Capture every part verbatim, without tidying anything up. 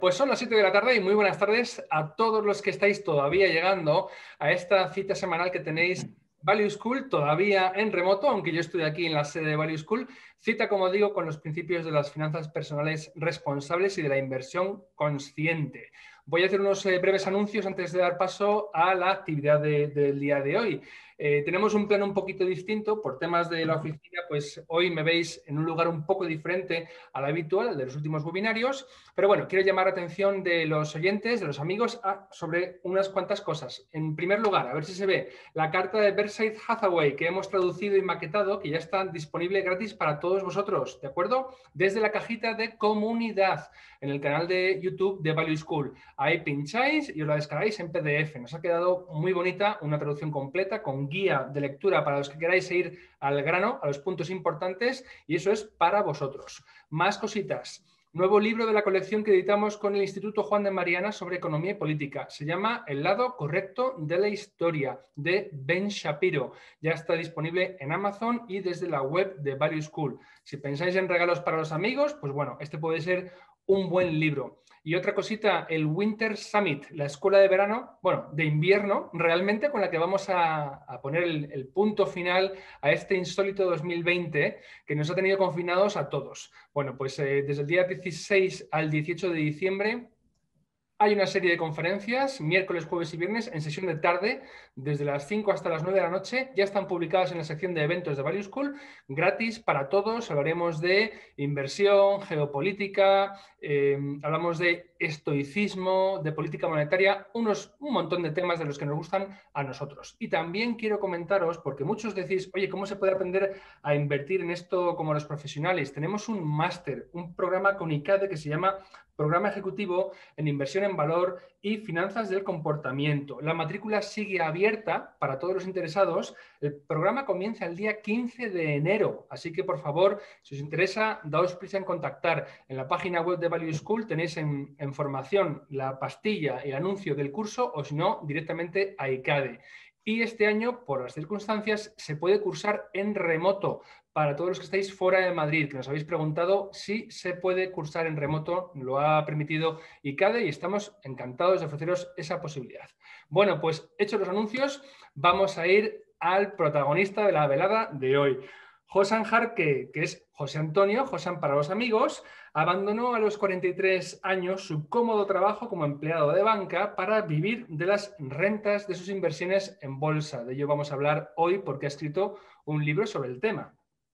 Pues son las siete de la tarde y muy buenas tardes a todos los que estáis todavía llegando a esta cita semanal que tenéis Value School, todavía en remoto, aunque yo estoy aquí en la sede de Value School. Cita, como digo, con los principios de las finanzas personales responsables y de la inversión consciente. Voy a hacer unos eh, breves anuncios antes de dar paso a la actividad de, del día de hoy. Eh, tenemos un plan un poquito distinto por temas de la oficina, pues hoy me veis en un lugar un poco diferente al habitual, de los últimos webinarios, pero bueno, quiero llamar la atención de los oyentes, de los amigos, a, sobre unas cuantas cosas. En primer lugar, a ver si se ve, la carta de Berkshire Hathaway que hemos traducido y maquetado, que ya está disponible gratis para todos vosotros, ¿de acuerdo? Desde la cajita de comunidad en el canal de YouTube de Value School. Ahí pincháis y os la descargáis en P D F. Nos ha quedado muy bonita, una traducción completa con guía de lectura para los que queráis ir al grano, a los puntos importantes, y eso es para vosotros. Más cositas. Nuevo libro de la colección que editamos con el Instituto Juan de Mariana sobre economía y política. Se llama El lado correcto de la historia, de Ben Shapiro. Ya está disponible en Amazon y desde la web de Value School. Si pensáis en regalos para los amigos, pues bueno, este puede ser un buen libro. Y otra cosita, el Winter Summit, la escuela de verano, bueno, de invierno, realmente con la que vamos a, a poner el, el punto final a este insólito dos mil veinte que nos ha tenido confinados a todos. Bueno, pues eh, desde el día dieciséis al dieciocho de diciembre hay una serie de conferencias, miércoles, jueves y viernes, en sesión de tarde, desde las cinco hasta las nueve de la noche. Ya están publicadas en la sección de eventos de Value School, gratis para todos. Hablaremos de inversión, geopolítica, eh, hablamos de estoicismo, de política monetaria, unos, un montón de temas de los que nos gustan a nosotros. Y también quiero comentaros, porque muchos decís, oye, ¿cómo se puede aprender a invertir en esto como los profesionales? Tenemos un máster, un programa con ICADE que se llama Programa Ejecutivo en Inversión en Valor y Finanzas del Comportamiento. La matrícula sigue abierta para todos los interesados. El programa comienza el día quince de enero, así que por favor, si os interesa, daos prisa en contactar. En la página web de Value School tenéis en, en formación la pastilla, el anuncio del curso, o si no, directamente a ICADE. Y este año, por las circunstancias, se puede cursar en remoto para todos los que estáis fuera de Madrid, que nos habéis preguntado si se puede cursar en remoto, lo ha permitido ICADE y estamos encantados de ofreceros esa posibilidad. Bueno, pues hechos los anuncios, vamos a ir al protagonista de la velada de hoy. Josan Jarque, que es José Antonio, Josan para los amigos, abandonó a los cuarenta y tres años su cómodo trabajo como empleado de banca para vivir de las rentas de sus inversiones en bolsa. De ello vamos a hablar hoy porque ha escrito un libro sobre el tema.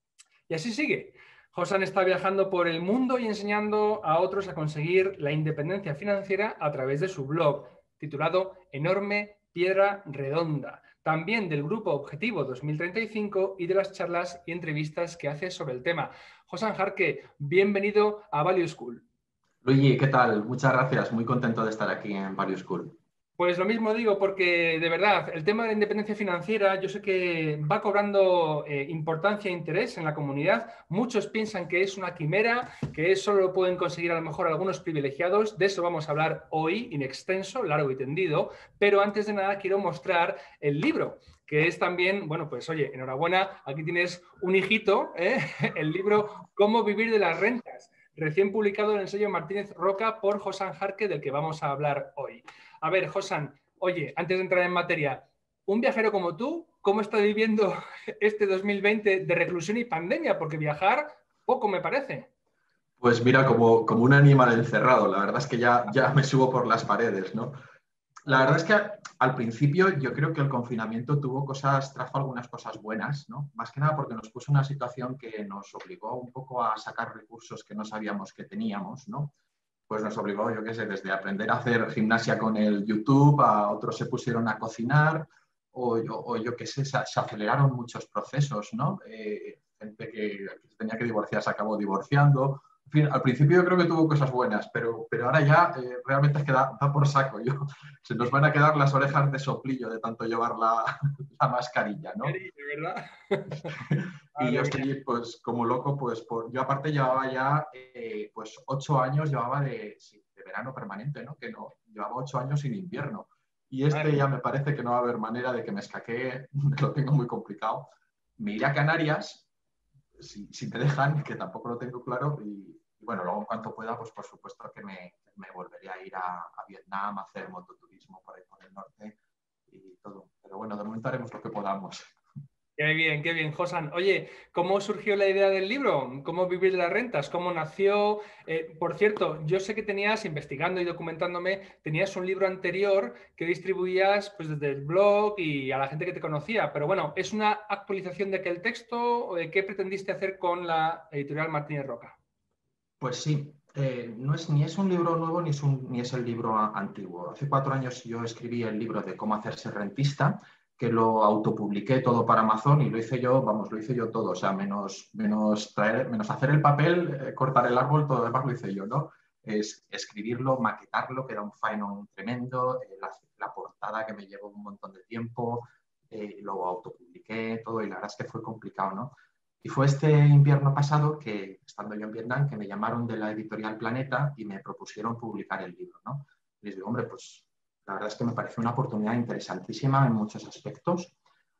Y así sigue. Josan está viajando por el mundo y enseñando a otros a conseguir la independencia financiera a través de su blog, titulado Enorme Piedra Redonda. También del grupo Objetivo dos mil treinta y cinco y de las charlas y entrevistas que hace sobre el tema. Josan Jarque, bienvenido a Value School. Luigi, ¿qué tal? Muchas gracias. Muy contento de estar aquí en Value School. Pues lo mismo digo, porque de verdad, el tema de la independencia financiera yo sé que va cobrando eh, importancia e interés en la comunidad. Muchos piensan que es una quimera, que eso solo lo pueden conseguir a lo mejor algunos privilegiados. De eso vamos a hablar hoy, in extenso, largo y tendido. Pero antes de nada quiero mostrar el libro, que es también, bueno, pues oye, enhorabuena, aquí tienes un hijito, ¿eh? El libro Cómo vivir de las rentas, recién publicado en el sello Martínez Roca por Josan Jarque, del que vamos a hablar hoy. A ver, Josan, oye, antes de entrar en materia, un viajero como tú, ¿cómo está viviendo este dos mil veinte de reclusión y pandemia? Porque viajar poco me parece. Pues mira, como, como un animal encerrado, la verdad es que ya, ya me subo por las paredes, ¿no? La verdad es que al principio yo creo que el confinamiento tuvo cosas, trajo algunas cosas buenas, ¿no? Más que nada porque nos puso una situación que nos obligó un poco a sacar recursos que no sabíamos que teníamos, ¿no? Pues nos obligó, yo qué sé, desde aprender a hacer gimnasia con el YouTube, a otros se pusieron a cocinar, o, o yo qué sé, se, se aceleraron muchos procesos, ¿no? Eh, gente que, que tenía que divorciar se acabó divorciando. En fin, al principio yo creo que tuvo cosas buenas, pero, pero ahora ya eh, realmente es que da, da por saco. Yo, se nos van a quedar las orejas de soplillo de tanto llevar la, la mascarilla, ¿no? ¿Verdad? Y yo estoy, pues, como loco, pues, por, yo aparte llevaba ya, eh, pues, ocho años llevaba de, sí, de verano permanente, ¿no? Que no, llevaba ocho años sin invierno. Y este Vale. ya me parece que no va a haber manera de que me escaquee, lo tengo muy complicado. Me iré a Canarias, si, si me dejan, que tampoco lo tengo claro, y bueno, luego en cuanto pueda, pues por supuesto que me, me volveré a ir a, a Vietnam a hacer mototurismo por ahí por el norte y todo. Pero bueno, de momento haremos lo que podamos. Qué bien, qué bien, Josan. Oye, ¿cómo surgió la idea del libro? ¿Cómo vivir de las rentas? ¿Cómo nació? Eh, por cierto, yo sé que tenías, investigando y documentándome, tenías un libro anterior que distribuías pues, desde el blog y a la gente que te conocía. Pero bueno, ¿es una actualización de aquel texto o de qué pretendiste hacer con la editorial Martínez Roca? Pues sí, eh, no es, ni es un libro nuevo ni es, un, ni es el libro a, antiguo. Hace cuatro años yo escribí el libro de cómo hacerse rentista, que lo autopubliqué todo para Amazon y lo hice yo, vamos, lo hice yo todo, o sea, menos, menos, traer, menos hacer el papel, eh, cortar el árbol, todo lo demás lo hice yo, ¿no? Es escribirlo, maquetarlo, que era un faenón tremendo, eh, la, la portada que me llevó un montón de tiempo, eh, lo autopubliqué, todo, y la verdad es que fue complicado, ¿no? Y fue este invierno pasado que, estando yo en Vietnam, que me llamaron de la editorial Planeta y me propusieron publicar el libro, ¿no? Y les digo, hombre, pues la verdad es que me parece una oportunidad interesantísima en muchos aspectos.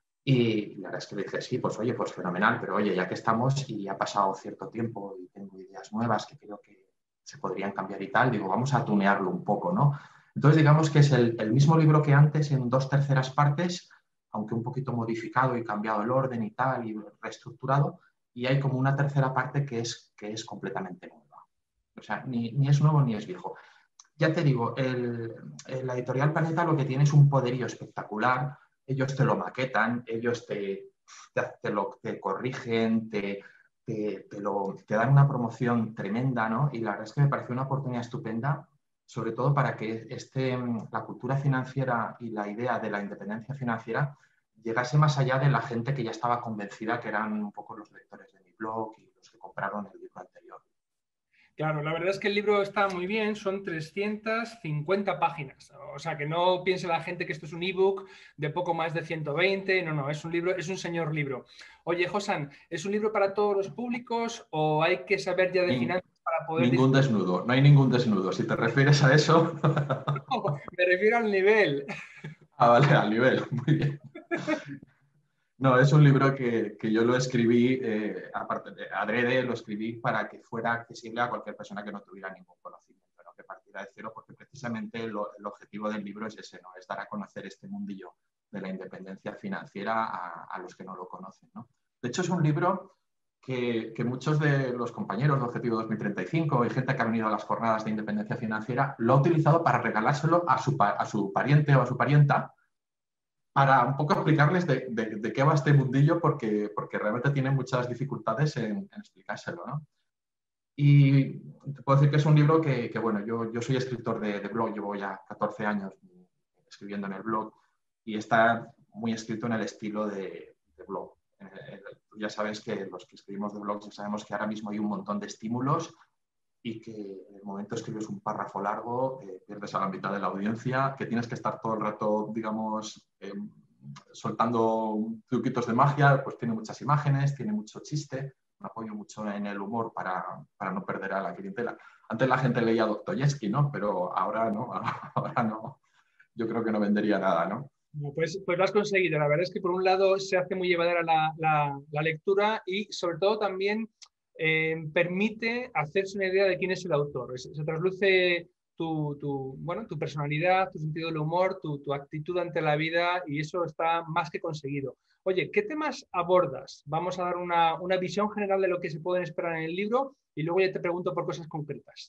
Y la verdad es que le dije, sí, pues oye, pues fenomenal, pero oye, ya que estamos y ha pasado cierto tiempo y tengo ideas nuevas que creo que se podrían cambiar y tal, digo, vamos a tunearlo un poco, ¿no? Entonces, digamos que es el, el mismo libro que antes en dos terceras partes, aunque un poquito modificado y cambiado el orden y tal, y reestructurado, y hay como una tercera parte que es, que es completamente nueva. O sea, ni, ni es nuevo ni es viejo. Ya te digo, el, el, la editorial Planeta lo que tiene es un poderío espectacular. Ellos te lo maquetan, ellos te, te, te lo te corrigen, te, te, te, lo, te dan una promoción tremenda, ¿no? Y la verdad es que me pareció una oportunidad estupenda, sobre todo para que este, la cultura financiera y la idea de la independencia financiera llegase más allá de la gente que ya estaba convencida, que eran un poco los lectores de mi blog y los que compraron el libro anterior. Claro, la verdad es que el libro está muy bien, son trescientas cincuenta páginas. O sea, que no piense la gente que esto es un ebook de poco más de ciento veinte. No, no, es un libro, es un señor libro. Oye, Josan, ¿es un libro para todos los públicos o hay que saber ya de Nin, finanzas para poder ningún disfrutar? desnudo, no hay ningún desnudo. Si te refieres a eso. No, me refiero al nivel. Ah, vale, al nivel, muy bien. No, es un libro que, que yo lo escribí, eh, aparte de adrede, lo escribí para que fuera accesible a cualquier persona que no tuviera ningún conocimiento, ¿no? Que partiera de cero, porque precisamente lo, el objetivo del libro es ese, ¿no? Es dar a conocer este mundillo de la independencia financiera a, a los que no lo conocen, ¿no? De hecho, es un libro que, que muchos de los compañeros de Objetivo dos mil treinta y cinco y gente que ha venido a las jornadas de independencia financiera lo ha utilizado para regalárselo a su, a su pariente o a su parienta, para un poco explicarles de, de, de qué va este mundillo, porque, porque realmente tiene muchas dificultades en, en explicárselo, ¿no? Y te puedo decir que es un libro que, que bueno, yo, yo soy escritor de, de blog, llevo ya catorce años escribiendo en el blog y está muy escrito en el estilo de, de blog. Eh, ya sabes que los que escribimos de blogs ya sabemos que ahora mismo hay un montón de estímulos y que en el momento escribes un párrafo largo, eh, pierdes a la mitad de la audiencia, que tienes que estar todo el rato, digamos, eh, soltando truquitos de magia, pues tiene muchas imágenes, tiene mucho chiste, me apoyo mucho en el humor para, para no perder a la clientela. Antes la gente leía Dostoyevsky, ¿no? Pero ahora no, ahora no. Yo creo que no vendería nada, ¿no? Pues, pues lo has conseguido. La verdad es que por un lado se hace muy llevadera la, la, la lectura y sobre todo también eh, permite hacerse una idea de quién es el autor. Se, se trasluce tu, tu, bueno, tu personalidad, tu sentido del humor, tu, tu actitud ante la vida y eso está más que conseguido. Oye, ¿qué temas abordas? Vamos a dar una, una visión general de lo que se pueden esperar en el libro y luego ya te pregunto por cosas concretas.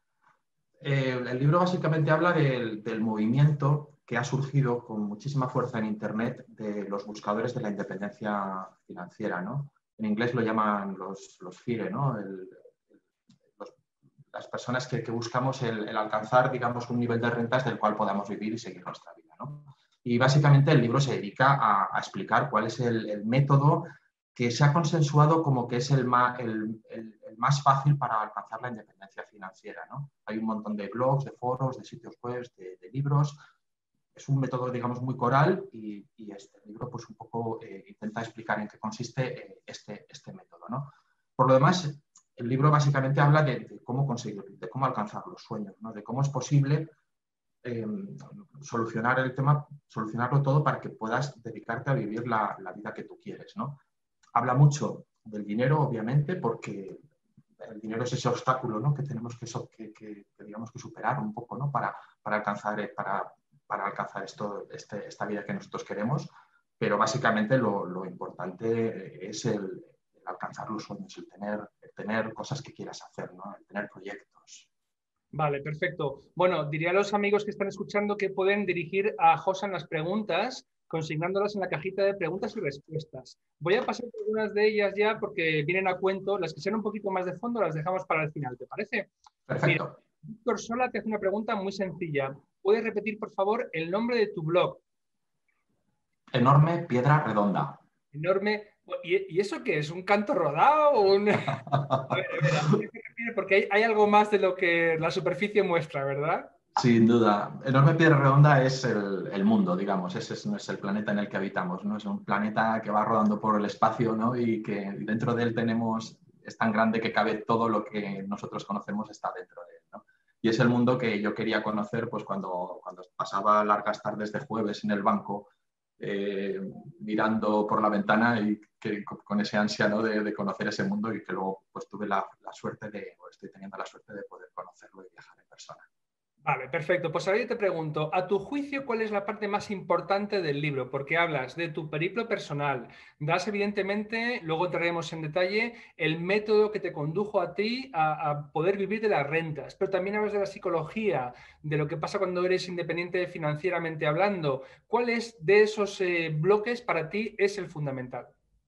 Eh, el libro básicamente habla del, del movimiento que ha surgido con muchísima fuerza en Internet de los buscadores de la independencia financiera, ¿no? En inglés lo llaman los, los FIRE, ¿no? El, los, las personas que, que buscamos el, el alcanzar, digamos, un nivel de rentas del cual podamos vivir y seguir nuestra vida, ¿no? Y básicamente el libro se dedica a, a explicar cuál es el, el método que se ha consensuado como que es el más, el, el, el más fácil para alcanzar la independencia financiera, ¿no? Hay un montón de blogs, de foros, de sitios web, de, de libros. Es un método, digamos, muy coral y, y este libro pues un poco eh, intenta explicar en qué consiste eh, este, este método, ¿no? Por lo demás, el libro básicamente habla de, de cómo conseguir, de cómo alcanzar los sueños, ¿no? De cómo es posible eh, solucionar el tema, solucionarlo todo para que puedas dedicarte a vivir la, la vida que tú quieres, ¿no? Habla mucho del dinero, obviamente, porque el dinero es ese obstáculo, ¿no? que tenemos que, que, que, que, digamos, que superar un poco, ¿no? para, para alcanzar, para, para alcanzar esto, este, esta vida que nosotros queremos, pero básicamente lo, lo importante es el, el alcanzar los sueños, el tener, el tener cosas que quieras hacer, ¿no? El tener proyectos. Vale, perfecto. Bueno, diría a los amigos que están escuchando que pueden dirigir a Josan las preguntas, consignándolas en la cajita de preguntas y respuestas. Voy a pasar por algunas de ellas ya porque vienen a cuento. Las que sean un poquito más de fondo las dejamos para el final, ¿te parece? Perfecto. Mira, Víctor Sola te hace una pregunta muy sencilla. ¿Puedes repetir, por favor, el nombre de tu blog? Enorme Piedra Redonda. Enorme. ¿Y, y eso qué es? ¿Un canto rodado? O un... A ver, a ver, ¿a qué se refiere? Porque hay, hay algo más de lo que la superficie muestra, ¿verdad? Sin duda. Enorme Piedra Redonda es el, el mundo, digamos. Ese es, no es el planeta en el que habitamos, ¿no? Es un planeta que va rodando por el espacio, ¿no? Y que dentro de él tenemos, es tan grande que cabe todo lo que nosotros conocemos está dentro de él, ¿no? Y es el mundo que yo quería conocer pues, cuando, cuando pasaba largas tardes de jueves en el banco, eh, mirando por la ventana y que, con ese ansia, ¿no? de, de conocer ese mundo, y que luego pues, tuve la, la suerte de, o estoy teniendo la suerte de poder conocerlo y viajar en persona. Vale, perfecto. Pues ahora yo te pregunto, a tu juicio, ¿cuál es la parte más importante del libro? Porque hablas de tu periplo personal, das evidentemente, luego entraremos en detalle, el método que te condujo a ti a, a poder vivir de las rentas, pero también hablas de la psicología, de lo que pasa cuando eres independiente financieramente hablando. ¿Cuál es de esos eh, bloques para ti es el fundamental?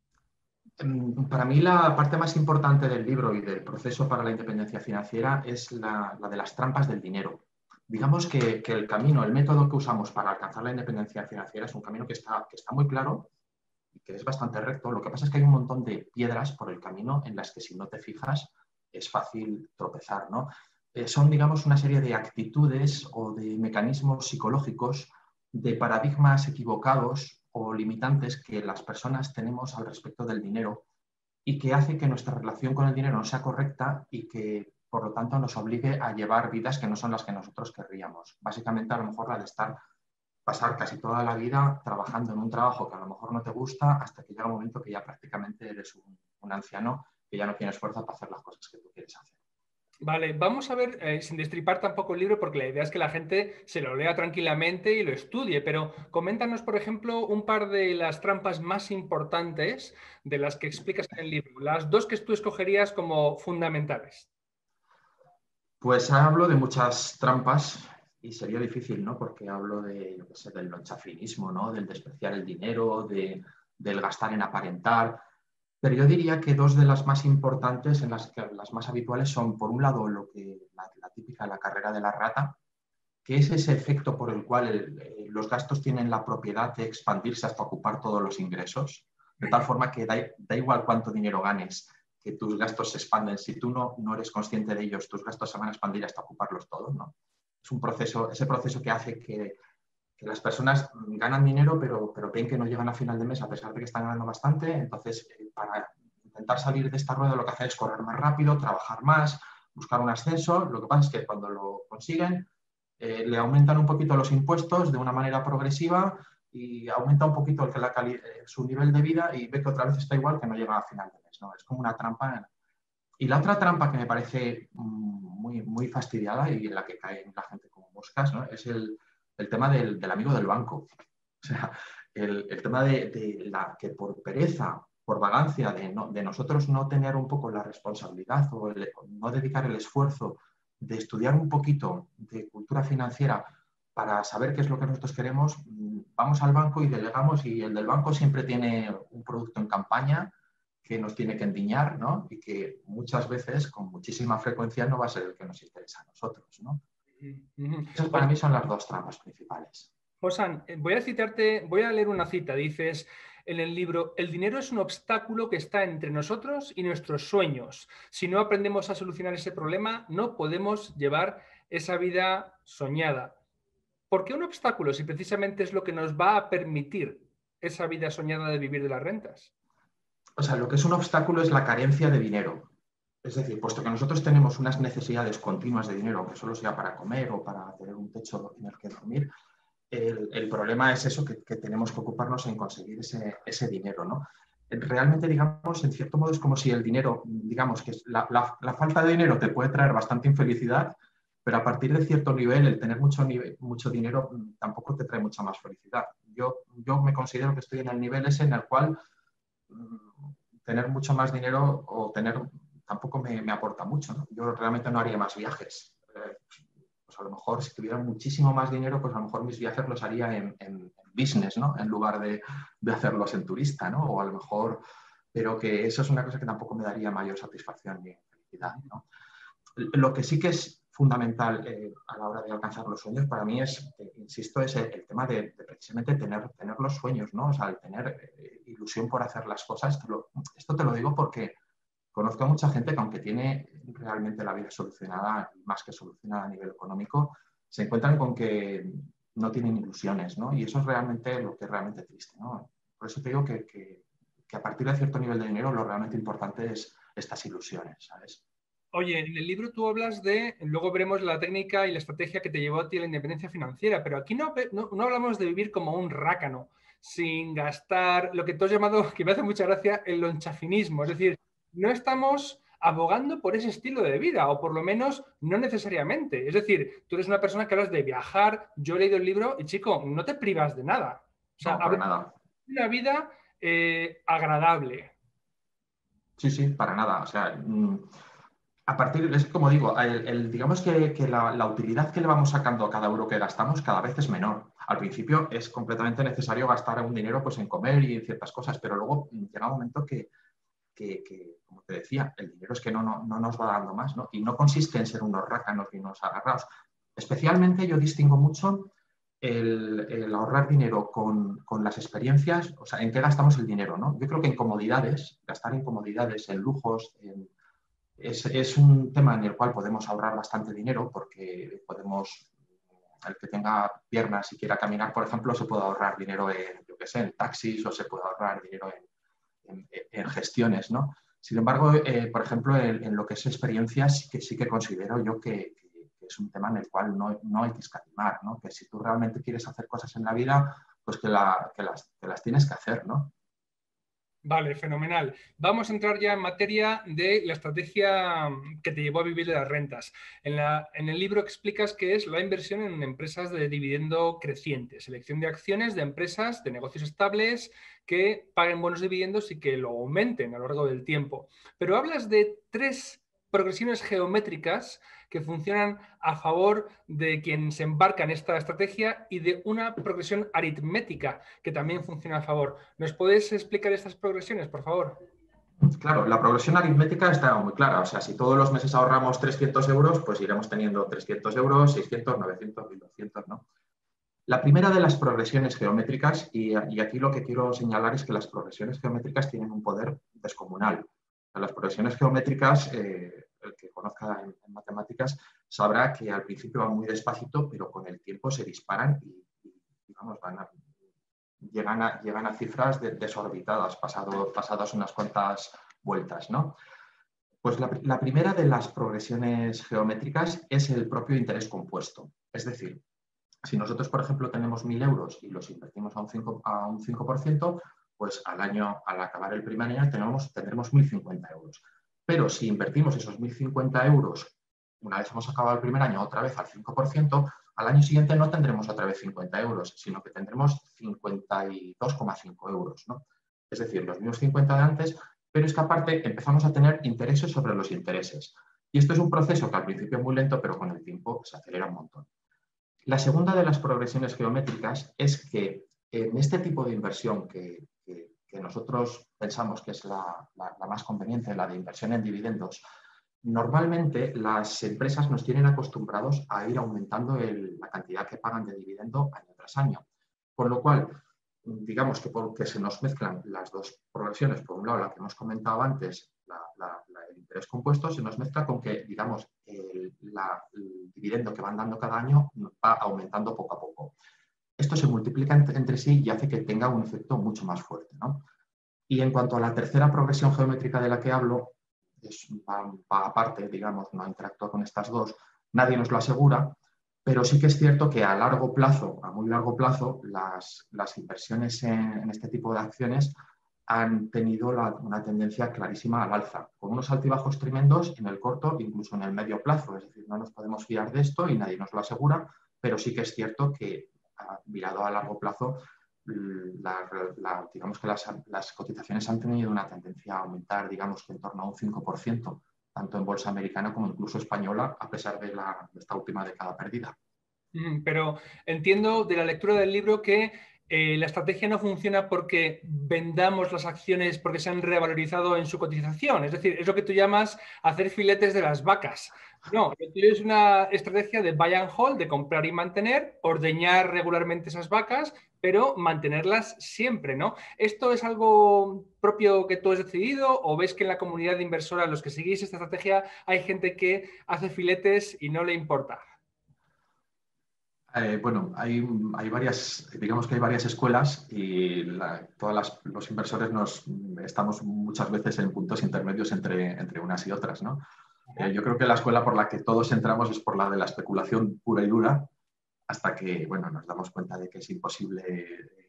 Para mí la parte más importante del libro y del proceso para la independencia financiera es la, la de las trampas del dinero. Digamos que, que el camino, el método que usamos para alcanzar la independencia financiera es un camino que está, que está muy claro y que es bastante recto. Lo que pasa es que hay un montón de piedras por el camino en las que si no te fijas es fácil tropezar, ¿no? Eh, son, digamos, una serie de actitudes o de mecanismos psicológicos, de paradigmas equivocados o limitantes que las personas tenemos al respecto del dinero y que hace que nuestra relación con el dinero no sea correcta y que, por lo tanto, nos obligue a llevar vidas que no son las que nosotros querríamos. Básicamente, a lo mejor la de estar, pasar casi toda la vida trabajando en un trabajo que a lo mejor no te gusta hasta que llega un momento que ya prácticamente eres un, un anciano que ya no tienes fuerza para hacer las cosas que tú quieres hacer. Vale, vamos a ver, eh, sin destripar tampoco el libro, porque la idea es que la gente se lo lea tranquilamente y lo estudie, pero coméntanos, por ejemplo, un par de las trampas más importantes de las que explicas en el libro, las dos que tú escogerías como fundamentales. Pues hablo de muchas trampas y sería difícil, ¿no? Porque hablo de, yo qué sé, del lonchafinismo, ¿no? Del despreciar el dinero, de, del gastar en aparentar. Pero yo diría que dos de las más importantes, en las, que, las más habituales, son, por un lado, lo que, la, la típica, la carrera de la rata, que es ese efecto por el cual el, eh, los gastos tienen la propiedad de expandirse hasta ocupar todos los ingresos, de tal forma que da, da igual cuánto dinero ganes, que tus gastos se expanden. Si tú no, no eres consciente de ellos, tus gastos se van a expandir hasta ocuparlos todos, ¿no? Es un proceso, ese proceso que hace que, que las personas ganan dinero, pero, pero ven que no llegan a final de mes a pesar de que están ganando bastante. Entonces, eh, para intentar salir de esta rueda, lo que hacen es correr más rápido, trabajar más, buscar un ascenso. Lo que pasa es que cuando lo consiguen, eh, le aumentan un poquito los impuestos de una manera progresiva y aumenta un poquito el, la cali- eh, su nivel de vida y ve que otra vez está igual, que no llega a final de mes, ¿no? Es como una trampa. Y la otra trampa que me parece muy, muy fastidiada y en la que cae la gente como moscas, ¿no? Es el, el tema del, del amigo del banco. O sea, el, el tema de, de la que por pereza, por vagancia de, no, de nosotros no tener un poco la responsabilidad o el, no dedicar el esfuerzo de estudiar un poquito de cultura financiera para saber qué es lo que nosotros queremos, vamos al banco y delegamos y el del banco siempre tiene un producto en campaña que nos tiene que endiñar, ¿no? Y que muchas veces, con muchísima frecuencia, no va a ser el que nos interesa a nosotros, ¿no? Uh-huh. Esas para mí son las dos trampas principales. Josan, voy a citarte, voy a leer una cita. Dices en el libro, el dinero es un obstáculo que está entre nosotros y nuestros sueños. Si no aprendemos a solucionar ese problema, no podemos llevar esa vida soñada. ¿Por qué un obstáculo si precisamente es lo que nos va a permitir esa vida soñada de vivir de las rentas? O sea, lo que es un obstáculo es la carencia de dinero. Es decir, puesto que nosotros tenemos unas necesidades continuas de dinero, aunque solo sea para comer o para tener un techo en el que dormir, el, el problema es eso, que, que tenemos que ocuparnos en conseguir ese, ese dinero, ¿no? realmente, digamos, en cierto modo es como si el dinero, digamos, que la, la, la falta de dinero te puede traer bastante infelicidad, pero a partir de cierto nivel, el tener mucho, nivel, mucho dinero tampoco te trae mucha más felicidad. Yo, yo me considero que estoy en el nivel ese en el cual mmm, tener mucho más dinero o tener tampoco me, me aporta mucho, ¿no? Yo realmente no haría más viajes. Eh, pues a lo mejor si tuviera muchísimo más dinero, pues a lo mejor mis viajes los haría en, en, en business, ¿no? En lugar de, de hacerlos en turista, ¿no? O a lo mejor, pero que eso es una cosa que tampoco me daría mayor satisfacción ni felicidad, ¿no? Lo que sí que es fundamental eh, a la hora de alcanzar los sueños para mí es, eh, insisto, es el, el tema de, de precisamente tener, tener los sueños, ¿no? O sea, el tener eh, ilusión por hacer las cosas. Te lo, esto te lo digo porque conozco a mucha gente que aunque tiene realmente la vida solucionada, más que solucionada a nivel económico, se encuentran con que no tienen ilusiones, ¿no? Y eso es realmente lo que es realmente triste, ¿no? Por eso te digo que, que, que a partir de cierto nivel de dinero lo realmente importante es estas ilusiones, ¿sabes? Oye, en el libro tú hablas de, luego veremos la técnica y la estrategia que te llevó a ti a la independencia financiera, pero aquí no, no, no hablamos de vivir como un rácano, sin gastar, lo que tú has llamado, que me hace mucha gracia, el lonchafinismo. Es decir, no estamos abogando por ese estilo de vida, o por lo menos no necesariamente. Es decir, tú eres una persona que hablas de viajar, yo he leído el libro y chico, no te privas de nada. O sea, No, para hablas nada. de una vida eh, agradable. Sí, sí, para nada. O sea, a partir, es como digo, el, el, digamos que, que la, la, utilidad que le vamos sacando a cada euro que gastamos cada vez es menor. Al principio es completamente necesario gastar un dinero pues, en comer y en ciertas cosas, pero luego llega un momento que, que, que como te decía, el dinero es que no, no, no nos va dando más, ¿no? Y no consiste en ser unos rácanos ni unos agarrados. Especialmente yo distingo mucho el, el ahorrar dinero con, con, las experiencias, o sea, en qué gastamos el dinero, ¿no? Yo creo que en comodidades, gastar en comodidades, en lujos, en Es, es, un tema en el cual podemos ahorrar bastante dinero porque podemos, el que tenga piernas y quiera caminar, por ejemplo, se puede ahorrar dinero en, yo qué sé, en taxis o se puede ahorrar dinero en, en, en gestiones, ¿no? Sin embargo, eh, por ejemplo, en, en, lo que es experiencias, sí que, sí que considero yo que, que, que es un tema en el cual no, no hay que escatimar, ¿no? Que si tú realmente quieres hacer cosas en la vida, pues que, la, que, las, que las tienes que hacer, ¿no? Vale, fenomenal. Vamos a entrar ya en materia de la estrategia que te llevó a vivir de las rentas. En, la, en el libro explicas qué es la inversión en empresas de dividendo creciente, selección de acciones de empresas de negocios estables que paguen buenos dividendos y que lo aumenten a lo largo del tiempo. Pero hablas de tres progresiones geométricas que funcionan a favor de quien se embarca en esta estrategia y de una progresión aritmética que también funciona a favor. ¿Nos puedes explicar estas progresiones, por favor? Claro, la progresión aritmética está muy clara. O sea, si todos los meses ahorramos trescientos euros, pues iremos teniendo trescientos euros, seiscientos, novecientos, mil doscientos, ¿no? La primera de las progresiones geométricas, y, y aquí lo que quiero señalar es que las progresiones geométricas tienen un poder descomunal. Las progresiones geométricas, eh, el que conozca en, en matemáticas, sabrá que al principio van muy despacito, pero con el tiempo se disparan y, y digamos, van a, llegan, a, llegan a cifras de, desorbitadas, pasado, pasadas unas cuantas vueltas, ¿no? Pues la, la primera de las progresiones geométricas es el propio interés compuesto. Es decir, si nosotros, por ejemplo, tenemos mil euros y los invertimos a un cinco, a un cinco por ciento, pues al año, al acabar el primer año, tenemos, tendremos mil cincuenta euros. Pero si invertimos esos mil cincuenta euros, una vez hemos acabado el primer año, otra vez al cinco por ciento, al año siguiente no tendremos otra vez cincuenta euros, sino que tendremos cincuenta y dos coma cinco euros, ¿no? Es decir, los mismos cincuenta de antes, pero es que aparte empezamos a tener intereses sobre los intereses. Y esto es un proceso que al principio es muy lento, pero con el tiempo se acelera un montón. La segunda de las progresiones geométricas es que en este tipo de inversión que, que, que nosotros pensamos que es la, la, la más conveniente, la de inversión en dividendos, normalmente las empresas nos tienen acostumbrados a ir aumentando el, la cantidad que pagan de dividendo año tras año. Con lo cual, digamos que porque se nos mezclan las dos progresiones, por un lado la que hemos comentado antes, la, la, la, el interés compuesto, se nos mezcla con que, digamos, el, la, el dividendo que van dando cada año va aumentando poco a poco. Esto se multiplica entre, entre sí y hace que tenga un efecto mucho más fuerte, ¿no? Y en cuanto a la tercera progresión geométrica de la que hablo, es, va, va aparte, digamos, no interactúa con estas dos, nadie nos lo asegura, pero sí que es cierto que a largo plazo, a muy largo plazo, las, las inversiones en, en este tipo de acciones han tenido la, una tendencia clarísima al alza, con unos altibajos tremendos en el corto, incluso en el medio plazo. Es decir, no nos podemos fiar de esto y nadie nos lo asegura, pero sí que es cierto que, mirado a largo plazo, la, la, digamos que las, las cotizaciones han tenido una tendencia a aumentar, digamos que en torno a un cinco por ciento, tanto en bolsa americana como incluso española, a pesar de, la, de esta última década perdida. Pero entiendo de la lectura del libro que eh, la estrategia no funciona porque vendamos las acciones porque se han revalorizado en su cotización. Es decir, es lo que tú llamas hacer filetes de las vacas. No, lo tuyo es una estrategia de buy and hold, de comprar y mantener, ordeñar regularmente esas vacas, pero mantenerlas siempre, ¿no? ¿Esto es algo propio que tú has decidido o ves que en la comunidad de inversora, los que seguís esta estrategia, hay gente que hace filetes y no le importa? Eh, bueno, hay, hay varias, digamos que hay varias escuelas y la, todos los inversores nos estamos muchas veces en puntos intermedios entre, entre unas y otras, ¿no? Eh, yo creo que la escuela por la que todos entramos es por la de la especulación pura y dura, hasta que, bueno, nos damos cuenta de que es imposible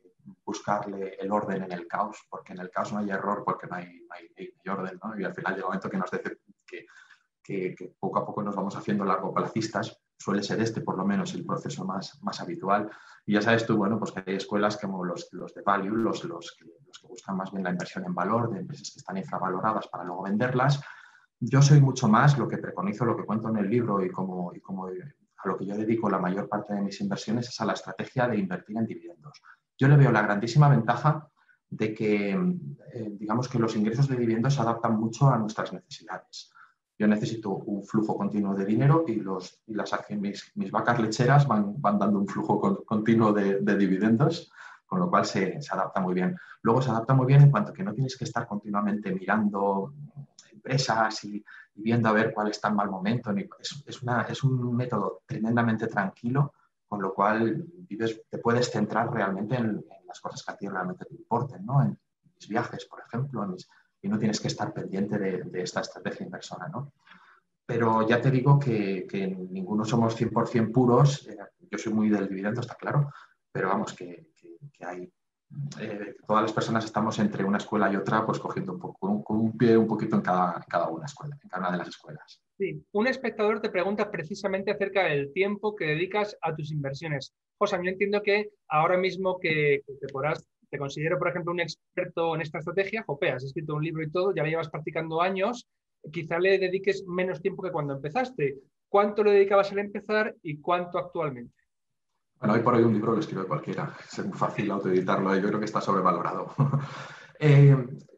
buscarle el orden en el caos, porque en el caos no hay error, porque no hay, no hay, no hay orden, ¿no? Y al final llega un momento que nos dice que, que, que poco a poco nos vamos haciendo largoplacistas. Suele ser este, por lo menos, el proceso más, más habitual. Y ya sabes tú, bueno, pues que hay escuelas como los, los de value, los, los, que, los que buscan más bien la inversión en valor, de empresas que están infravaloradas para luego venderlas. Yo soy mucho más lo que preconizo, lo que cuento en el libro y como, y como a lo que yo dedico la mayor parte de mis inversiones es a la estrategia de invertir en dividendos. Yo le veo la grandísima ventaja de que, eh, digamos que los ingresos de dividendos se adaptan mucho a nuestras necesidades. Yo necesito un flujo continuo de dinero y, los, y las acciones, mis, mis vacas lecheras van, van dando un flujo con, continuo de, de dividendos, con lo cual se, se adapta muy bien. Luego se adapta muy bien en cuanto que no tienes que estar continuamente mirando empresas y, y viendo a ver cuál está en mal momento. Es, es, una, es un método tremendamente tranquilo, con lo cual vives, te puedes centrar realmente en, en las cosas que a ti realmente te importen, ¿no? En mis viajes, por ejemplo, en mis, y no tienes que estar pendiente de, de esta estrategia inversora, ¿no? Pero ya te digo que, que ninguno somos cien por ciento puros. Eh, yo soy muy del dividendo, está claro, pero vamos, que, que, que hay... Eh, todas las personas estamos entre una escuela y otra, pues cogiendo un poco, con un, con un pie un poquito en cada, en cada una escuela, en cada una de las escuelas. Sí, un espectador te pregunta precisamente acerca del tiempo que dedicas a tus inversiones. José, yo entiendo que ahora mismo que, que te podrás, te considero, por ejemplo, un experto en esta estrategia, jope, has escrito un libro y todo, ya lo llevas practicando años, quizá le dediques menos tiempo que cuando empezaste. ¿Cuánto le dedicabas al empezar y cuánto actualmente? Bueno, hoy por hoy un libro lo escribe cualquiera. Es muy fácil autoeditarlo y yo creo que está sobrevalorado. eh,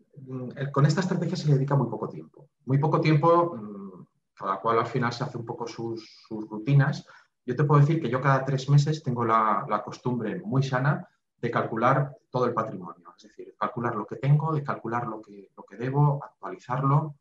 con esta estrategia se le dedica muy poco tiempo. Muy poco tiempo, cada cual al final se hace un poco sus, sus rutinas. Yo te puedo decir que yo cada tres meses tengo la, la costumbre muy sana de calcular todo el patrimonio. Es decir, calcular lo que tengo, de calcular lo que, lo que debo, actualizarlo.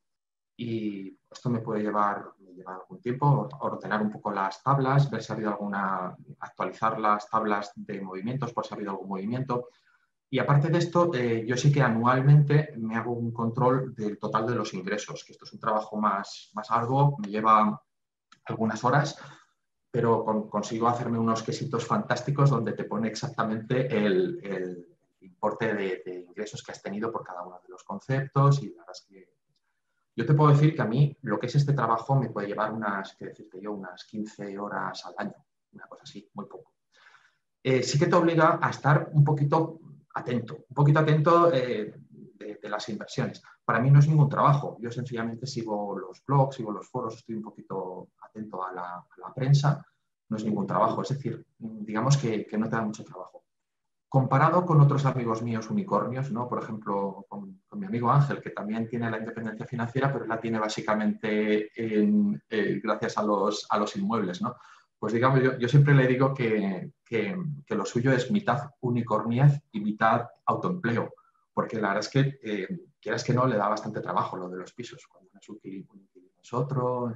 Y esto me puede llevar, me lleva algún tiempo, ordenar un poco las tablas, ver si ha habido alguna, actualizar las tablas de movimientos por si ha habido algún movimiento. Y aparte de esto, eh, yo sí que anualmente me hago un control del total de los ingresos, que esto es un trabajo más, más largo, me lleva algunas horas, pero con, consigo hacerme unos quesitos fantásticos donde te pone exactamente el, el importe de, de ingresos que has tenido por cada uno de los conceptos y la verdad es que yo te puedo decir que a mí lo que es este trabajo me puede llevar unas, qué decirte yo, unas quince horas al año, una cosa así, muy poco. Eh, sí que te obliga a estar un poquito atento, un poquito atento eh, de, de las inversiones. Para mí no es ningún trabajo, yo sencillamente sigo los blogs, sigo los foros, estoy un poquito atento a la, a la prensa, no es ningún trabajo, es decir, digamos que, que no te da mucho trabajo. Comparado con otros amigos míos unicornios, ¿no? Por ejemplo, con, con mi amigo Ángel, que también tiene la independencia financiera, pero la tiene básicamente en, eh, gracias a los, a los inmuebles, ¿no? Pues digamos, yo, yo siempre le digo que, que, que, lo suyo es mitad unicorniez y mitad autoempleo, porque la verdad es que, eh, quieras que no, le da bastante trabajo lo de los pisos, cuando no es un inquilino es otro,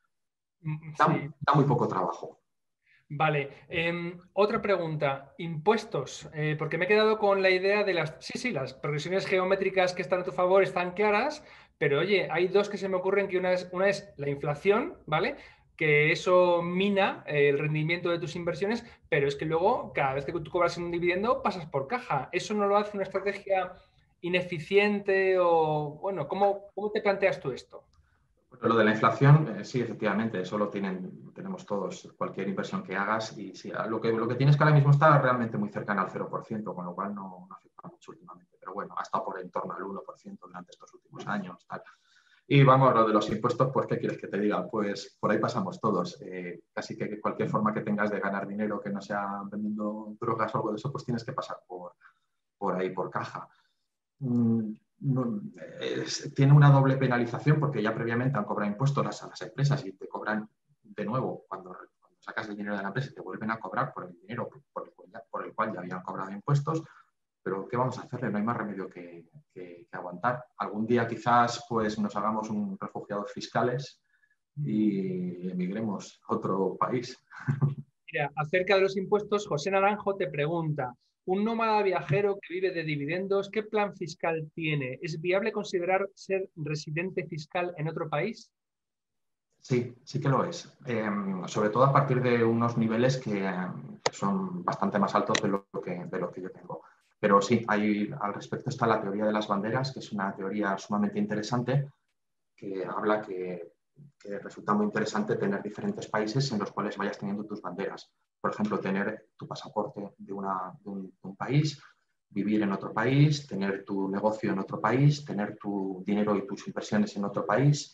da, Sí. da muy poco trabajo. Vale, eh, otra pregunta, impuestos, eh, porque me he quedado con la idea de las, sí, sí, las progresiones geométricas que están a tu favor están claras, pero oye, hay dos que se me ocurren, que una es, una es la inflación, ¿vale? Que eso mina eh, el rendimiento de tus inversiones, pero es que luego, cada vez que tú cobras un dividendo, pasas por caja. ¿Eso no lo hace una estrategia ineficiente o, bueno, ¿cómo, cómo te planteas tú esto? Lo de la inflación, eh, sí, efectivamente, eso lo tienen, tenemos todos, cualquier inversión que hagas. Y sí, lo que, lo que tienes que ahora mismo está realmente muy cercano al cero por ciento, con lo cual no, no afecta mucho últimamente. Pero bueno, ha estado por en torno al uno por ciento durante estos últimos años. Tal. Y vamos, lo de los impuestos, pues, ¿qué quieres que te diga? Pues por ahí pasamos todos. Eh, casi que cualquier forma que tengas de ganar dinero que no sea vendiendo drogas o algo de eso, pues tienes que pasar por, por ahí, por caja. Mm, no, es, tiene una doble penalización porque ya previamente han cobrado impuestos las, a las empresas y te cobran de nuevo cuando, cuando sacas el dinero de la empresa y te vuelven a cobrar por el dinero por el, cual ya, por el cual ya habían cobrado impuestos. Pero ¿qué vamos a hacerle? No hay más remedio que, que, que aguantar. Algún día quizás pues, nos hagamos un refugiados fiscales y emigremos a otro país. Mira, acerca de los impuestos, José Naranjo te pregunta, un nómada viajero que vive de dividendos, ¿qué plan fiscal tiene? ¿Es viable considerar ser residente fiscal en otro país? Sí, sí que lo es. Eh, sobre todo a partir de unos niveles que, eh, que son bastante más altos de lo que, de lo que yo tengo. Pero sí, hay, al respecto está la teoría de las banderas, que es una teoría sumamente interesante, que habla que, que resulta muy interesante tener diferentes países en los cuales vayas teniendo tus banderas. Por ejemplo, tener tu pasaporte de, una, de, un, de un país, vivir en otro país, tener tu negocio en otro país, tener tu dinero y tus inversiones en otro país.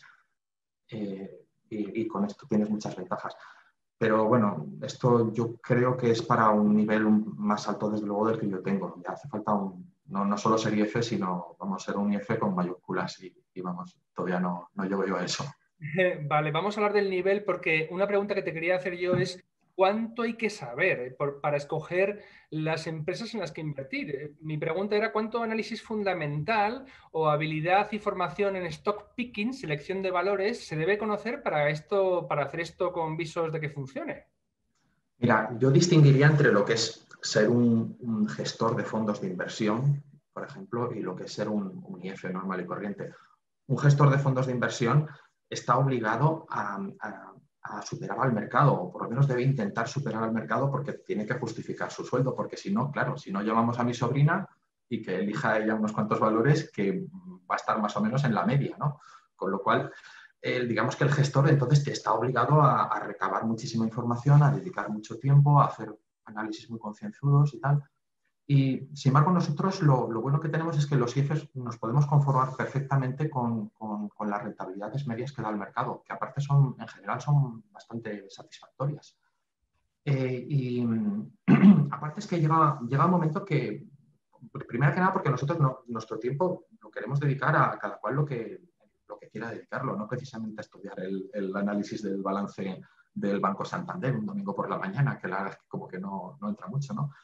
Eh, y, y con esto tienes muchas ventajas. Pero bueno, esto yo creo que es para un nivel más alto, desde luego, del que yo tengo. Ya hace falta un, no, no solo ser I F, sino vamos a ser un I F con mayúsculas y, y vamos, todavía no, no llego yo a eso. Vale, vamos a hablar del nivel porque una pregunta que te quería hacer yo es ¿cuánto hay que saber por, para escoger las empresas en las que invertir? Mi pregunta era ¿cuánto análisis fundamental o habilidad y formación en stock picking, selección de valores, se debe conocer para, esto, para hacer esto con visos de que funcione? Mira, yo distinguiría entre lo que es ser un, un gestor de fondos de inversión, por ejemplo, y lo que es ser un, un I F normal y corriente. Un gestor de fondos de inversión está obligado a, a, a, superar al mercado, o por lo menos debe intentar superar al mercado porque tiene que justificar su sueldo, porque si no, claro, si no llamamos a mi sobrina y que elija ella unos cuantos valores que va a estar más o menos en la media, ¿no? Con lo cual, eh, digamos que el gestor entonces te está obligado a, a recabar muchísima información, a dedicar mucho tiempo, a hacer análisis muy concienzudos y tal. Y sin embargo, nosotros lo, lo bueno que tenemos es que los I Efes nos podemos conformar perfectamente con, con, con las rentabilidades medias que da el mercado, que aparte son, en general, son bastante satisfactorias. Eh, y aparte es que llega, llega un momento que, primero que nada, porque nosotros no, nuestro tiempo lo queremos dedicar a cada cual lo que, lo que quiera dedicarlo, no precisamente a estudiar el, el análisis del balance del Banco Santander un domingo por la mañana, que la verdad es que como que no, no entra mucho, ¿no?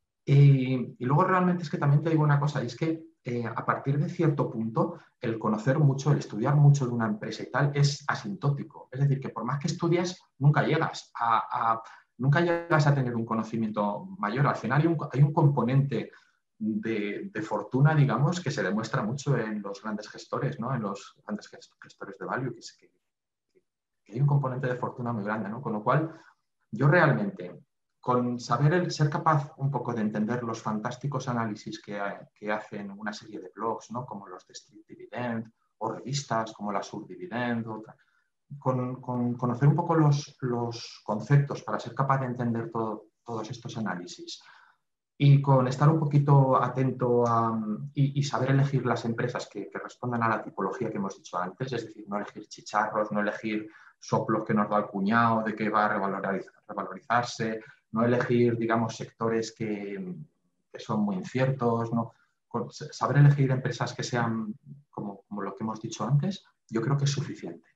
Y, y luego realmente es que también te digo una cosa, y es que eh, a partir de cierto punto el conocer mucho, el estudiar mucho de una empresa y tal es asintótico. Es decir, que por más que estudies, nunca llegas a, a nunca llegas a tener un conocimiento mayor. Al final hay un, hay un componente de, de, fortuna, digamos, que se demuestra mucho en los grandes gestores, ¿no? En los grandes gestores de value, que, es que, que hay un componente de fortuna muy grande, ¿no? Con lo cual, yo realmente con saber el, ser capaz un poco de entender los fantásticos análisis que, que hacen una serie de blogs, ¿no? Como los de Street Dividend o revistas como la Sur Dividend, otra, con, con conocer un poco los, los, conceptos para ser capaz de entender todo, todos estos análisis y con estar un poquito atento a, y, y saber elegir las empresas que, que respondan a la tipología que hemos dicho antes, es decir, no elegir chicharros, no elegir soplos que nos da el cuñado de que va a revalorizar, revalorizarse, no elegir, digamos, sectores que, que son muy inciertos, ¿no? Saber elegir empresas que sean como, como lo que hemos dicho antes, yo creo que es suficiente.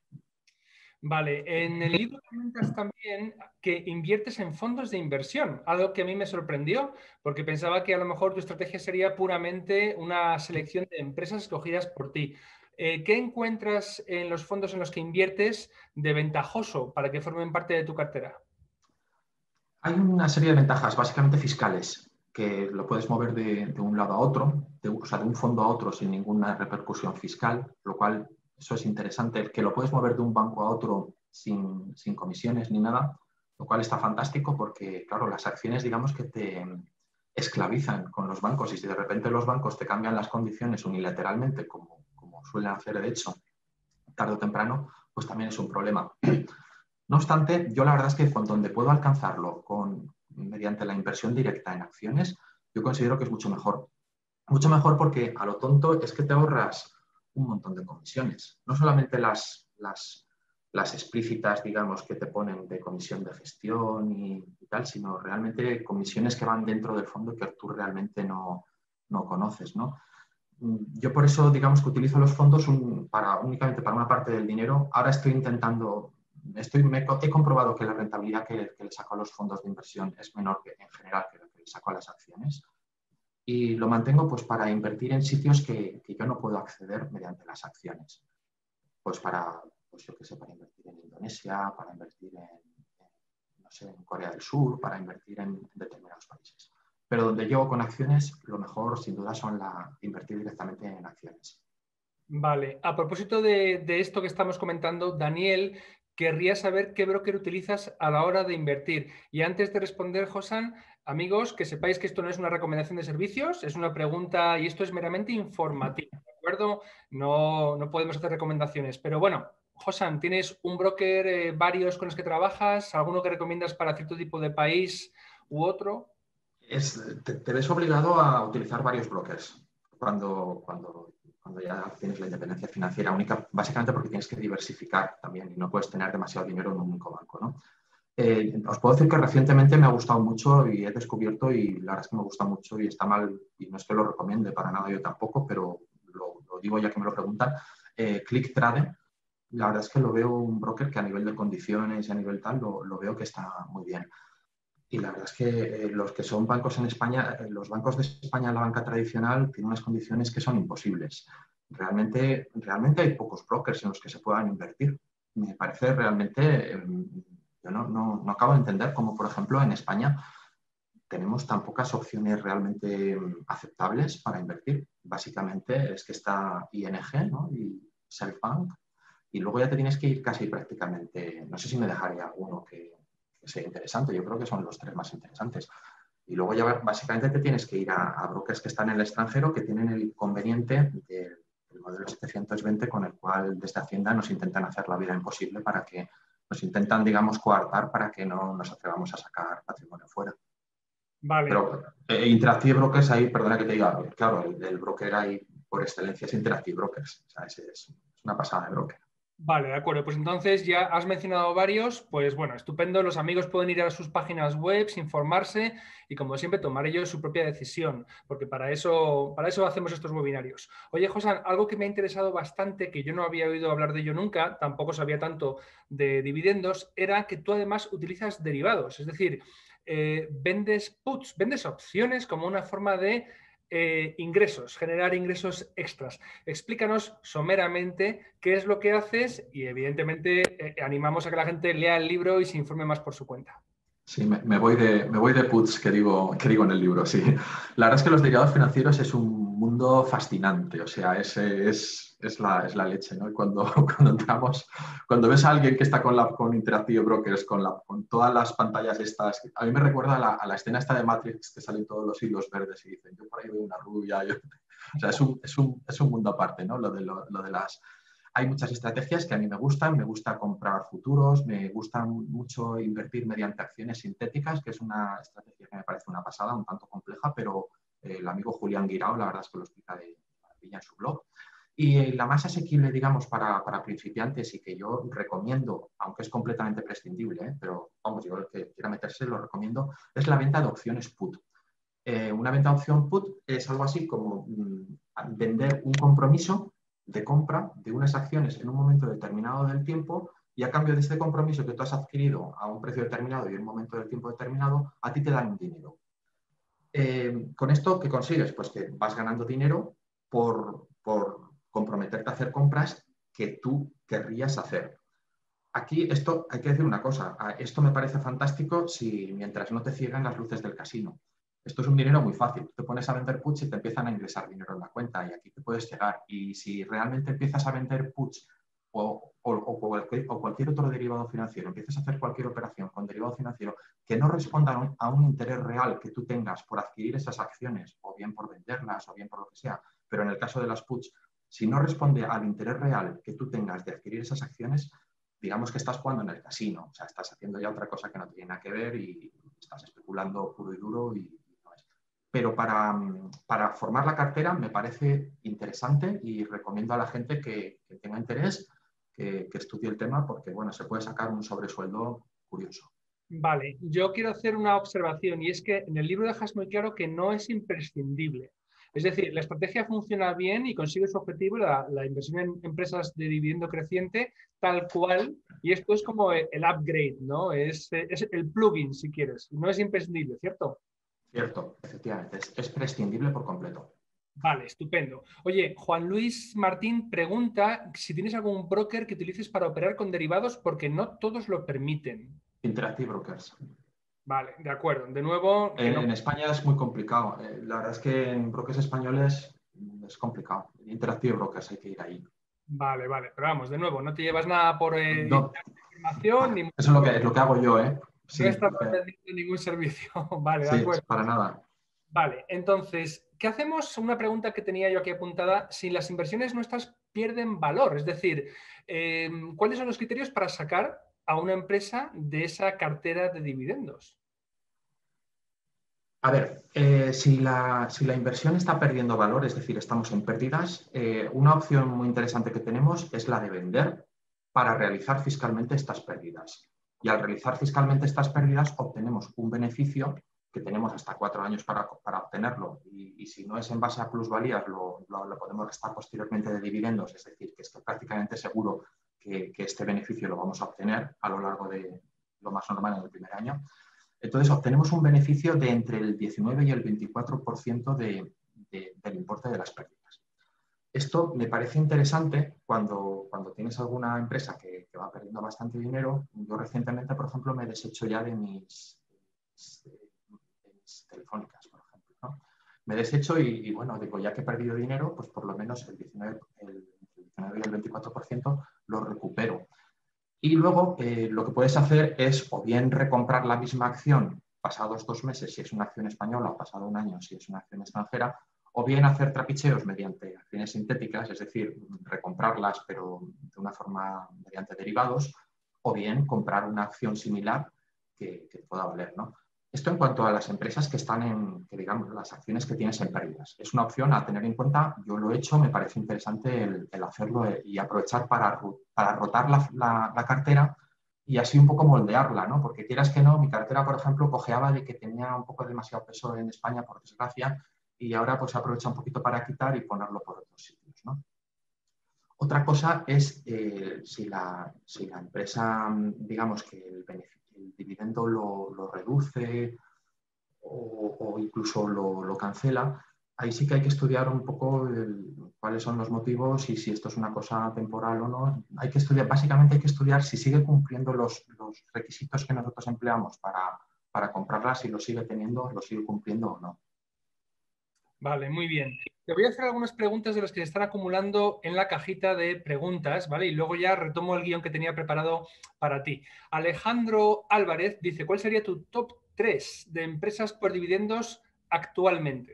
Vale, en el libro comentas también que inviertes en fondos de inversión, algo que a mí me sorprendió, porque pensaba que a lo mejor tu estrategia sería puramente una selección de empresas escogidas por ti. Eh, ¿Qué encuentras en los fondos en los que inviertes de ventajoso para que formen parte de tu cartera? Hay una serie de ventajas, básicamente fiscales, que lo puedes mover de, de un lado a otro, de, o sea, de un fondo a otro sin ninguna repercusión fiscal, lo cual eso es interesante, que lo puedes mover de un banco a otro sin, sin comisiones ni nada, lo cual está fantástico porque, claro, las acciones, digamos que te, esclavizan con los bancos, y si de repente los bancos te cambian las condiciones unilateralmente, como, como suelen hacer de hecho, tarde o temprano, pues también es un problema. No obstante, yo la verdad es que con donde puedo alcanzarlo con, mediante la inversión directa en acciones, yo considero que es mucho mejor. Mucho mejor porque a lo tonto es que te ahorras un montón de comisiones. No solamente las, las, las explícitas, digamos, que te ponen de comisión de gestión y, y tal, sino realmente comisiones que van dentro del fondo que tú realmente no, no conoces, ¿no? Yo por eso, digamos, que utilizo los fondos un, para, únicamente para una parte del dinero. Ahora estoy intentando, estoy, me, he comprobado que la rentabilidad que, que le saco a los fondos de inversión es menor que en general que la que le saco a las acciones. Y lo mantengo pues para invertir en sitios que, que yo no puedo acceder mediante las acciones. Pues para, pues yo qué sé, para invertir en Indonesia, para invertir en, en, no sé, en Corea del Sur, para invertir en, en determinados países. Pero donde llego con acciones, lo mejor sin duda son la invertir directamente en acciones. Vale, a propósito de, de esto que estamos comentando, Daniel, querría saber qué broker utilizas a la hora de invertir. Y antes de responder, Josan, amigos, que sepáis que esto no es una recomendación de servicios, es una pregunta y esto es meramente informativo, ¿de acuerdo? No, no podemos hacer recomendaciones. Pero bueno, Josan, ¿tienes un broker, eh, varios con los que trabajas? ¿Alguno que recomiendas para cierto tipo de país u otro? Es, te, te ves obligado a utilizar varios brokers cuando, cuando, cuando ya tienes la independencia financiera única, básicamente porque tienes que diversificar también y no puedes tener demasiado dinero en un único banco, ¿no? Eh, os puedo decir que recientemente me ha gustado mucho y he descubierto, y la verdad es que me gusta mucho y está mal, y no es que lo recomiende para nada yo tampoco, pero lo, lo digo ya que me lo preguntan, eh, ClickTrade. La verdad es que lo veo un broker que a nivel de condiciones y a nivel tal, lo, lo veo que está muy bien. Y la verdad es que eh, los que son bancos en España, eh, los bancos de España, la banca tradicional, tienen unas condiciones que son imposibles. Realmente, realmente hay pocos brokers en los que se puedan invertir. Me parece realmente, eh, yo no, no, no acabo de entender cómo, por ejemplo, en España tenemos tan pocas opciones realmente aceptables para invertir. Básicamente es que está I N G, ¿no? Y Selfbank, y luego ya te tienes que ir casi prácticamente, no sé si me dejaría alguno que, que sea interesante, yo creo que son los tres más interesantes. Y luego ya básicamente te tienes que ir a, a brokers que están en el extranjero, que tienen el inconveniente del, del modelo setecientos veinte, con el cual desde Hacienda nos intentan hacer la vida imposible para que nos intentan, digamos, coartar para que no nos atrevamos a sacar patrimonio fuera. Vale. Pero eh, Interactive Brokers, ahí, perdona que te diga, claro, el, el broker ahí por excelencia es Interactive Brokers. O sea, es, es una pasada de broker. Vale, de acuerdo. Pues entonces ya has mencionado varios, pues bueno, estupendo. Los amigos pueden ir a sus páginas web, informarse y, como siempre, tomar ellos su propia decisión, porque para eso, para eso hacemos estos webinarios. Oye, Josan, algo que me ha interesado bastante, que yo no había oído hablar de ello nunca, tampoco sabía tanto de dividendos, era que tú además utilizas derivados, es decir, eh, vendes puts, vendes opciones como una forma de Eh, ingresos, generar ingresos extras. Explícanos someramente qué es lo que haces y, evidentemente, eh, animamos a que la gente lea el libro y se informe más por su cuenta. Sí, me, me voy de, me voy de puts, que digo, que digo en el libro, sí. La verdad es que los derivados financieros es un mundo fascinante, o sea, es, es, es, la, es la leche, ¿no? Y cuando, cuando entramos, cuando ves a alguien que está con, la, con Interactive Brokers, con, la, con todas las pantallas estas, a mí me recuerda a la, a la escena esta de Matrix, que salen todos los hilos verdes y dicen, yo por ahí veo una rubia, yo... O sea, es un, es, un, es un mundo aparte, ¿no? Lo de, lo, lo de las... Hay muchas estrategias que a mí me gustan, me gusta comprar futuros, me gusta mucho invertir mediante acciones sintéticas, que es una estrategia que me parece una pasada, un tanto compleja, pero eh, el amigo Julián Guirao, la verdad es que lo explica de maravilla en su blog. Y la más asequible, digamos, para, para principiantes, y que yo recomiendo, aunque es completamente prescindible, ¿eh? Pero vamos, yo el que quiera meterse lo recomiendo, es la venta de opciones put. Eh, una venta de opción put es algo así como mmm, vender un compromiso de compra de unas acciones en un momento determinado del tiempo, y a cambio de este compromiso que tú has adquirido a un precio determinado y en un momento del tiempo determinado, a ti te dan un dinero. Eh, ¿Con esto qué consigues? Pues que vas ganando dinero por, por comprometerte a hacer compras que tú querrías hacer. Aquí esto hay que decir una cosa, esto me parece fantástico si mientras no te ciegan las luces del casino. Esto es un dinero muy fácil. Te pones a vender puts y te empiezan a ingresar dinero en la cuenta, y aquí te puedes llegar. Y si realmente empiezas a vender puts o, o, o, cualquier, o cualquier otro derivado financiero, empieces a hacer cualquier operación con derivado financiero que no responda a un, a un interés real que tú tengas por adquirir esas acciones, o bien por venderlas, o bien por lo que sea, pero en el caso de las puts, si no responde al interés real que tú tengas de adquirir esas acciones, digamos que estás jugando en el casino, o sea, estás haciendo ya otra cosa que no tiene nada que ver y estás especulando puro y duro y no es. Pero para, para formar la cartera me parece interesante y recomiendo a la gente que, que tenga interés que, que estudie el tema porque, bueno, se puede sacar un sobresueldo curioso. Vale, yo quiero hacer una observación y es que en el libro dejas muy claro que no es imprescindible. Es decir, la estrategia funciona bien y consigue su objetivo, la, la inversión en empresas de dividendo creciente, tal cual, y esto es como el upgrade, ¿no? Es, es el plugin, si quieres. No es imprescindible, ¿cierto? Cierto, efectivamente, es, es prescindible por completo. Vale, estupendo. Oye, Juan Luis Martín pregunta si tienes algún broker que utilices para operar con derivados porque no todos lo permiten. Interactive Brokers. Vale, de acuerdo. De nuevo, que En, no... en España es muy complicado. Eh, la verdad es que en brokers españoles es complicado. Interactive Brokers hay que ir ahí. Vale, vale, pero vamos, de nuevo, no te llevas nada por eh, No, información ni eso es lo que, es lo que hago yo, ¿eh? no Sí, estás eh, vendiendo ningún servicio. Vale, de sí, acuerdo. para nada. Vale, entonces, ¿qué hacemos? Una pregunta que tenía yo aquí apuntada, si las inversiones nuestras pierden valor, es decir, eh, ¿cuáles son los criterios para sacar a una empresa de esa cartera de dividendos? A ver, eh, si, la, si la inversión está perdiendo valor, es decir, estamos en pérdidas, eh, una opción muy interesante que tenemos es la de vender para realizar fiscalmente estas pérdidas. Y al realizar fiscalmente estas pérdidas obtenemos un beneficio que tenemos hasta cuatro años para, para obtenerlo. Y, y si no es en base a plusvalías, lo, lo, lo podemos restar posteriormente de dividendos, es decir, que es prácticamente seguro que, que este beneficio lo vamos a obtener a lo largo de lo más normal en el primer año. Entonces, obtenemos un beneficio de entre el diecinueve y el veinticuatro por ciento de, de, del importe de las pérdidas. Esto me parece interesante cuando, cuando tienes alguna empresa que, que va perdiendo bastante dinero. Yo recientemente, por ejemplo, me he deshecho ya de mis, de mis telefónicas, por ejemplo, ¿no? Me he deshecho y, y, bueno, digo, ya que he perdido dinero, pues por lo menos el diecinueve, el diecinueve y el veinticuatro por ciento lo recupero. Y luego eh, lo que puedes hacer es o bien recomprar la misma acción pasados dos meses si es una acción española o pasado un año si es una acción extranjera, o bien hacer trapicheos mediante acciones sintéticas, es decir, recomprarlas pero de una forma mediante derivados, o bien comprar una acción similar que, que pueda valer, ¿no? Esto en cuanto a las empresas que están en, que digamos, las acciones que tienes en pérdidas. Es una opción a tener en cuenta, yo lo he hecho, me parece interesante el, el hacerlo y aprovechar para, para rotar la, la, la cartera y así un poco moldearla, ¿no? Porque quieras que no, mi cartera, por ejemplo, cojeaba de que tenía un poco demasiado peso en España, por desgracia, y ahora pues aprovecha un poquito para quitar y ponerlo por otros sitios, ¿no? Otra cosa es eh, si, la, si la empresa, digamos que el, el dividendo lo, lo reduce o, o incluso lo, lo, cancela, ahí sí que hay que estudiar un poco el, cuáles son los motivos y si esto es una cosa temporal o no. Hay que estudiar, básicamente hay que estudiar si sigue cumpliendo los, los requisitos que nosotros empleamos para, para comprarla, si lo sigue teniendo, lo sigue cumpliendo o no. Vale, muy bien. Te voy a hacer algunas preguntas de las que se están acumulando en la cajita de preguntas, ¿vale? Y luego ya retomo el guión que tenía preparado para ti. Alejandro Álvarez dice, ¿cuál sería tu top tres de empresas por dividendos actualmente?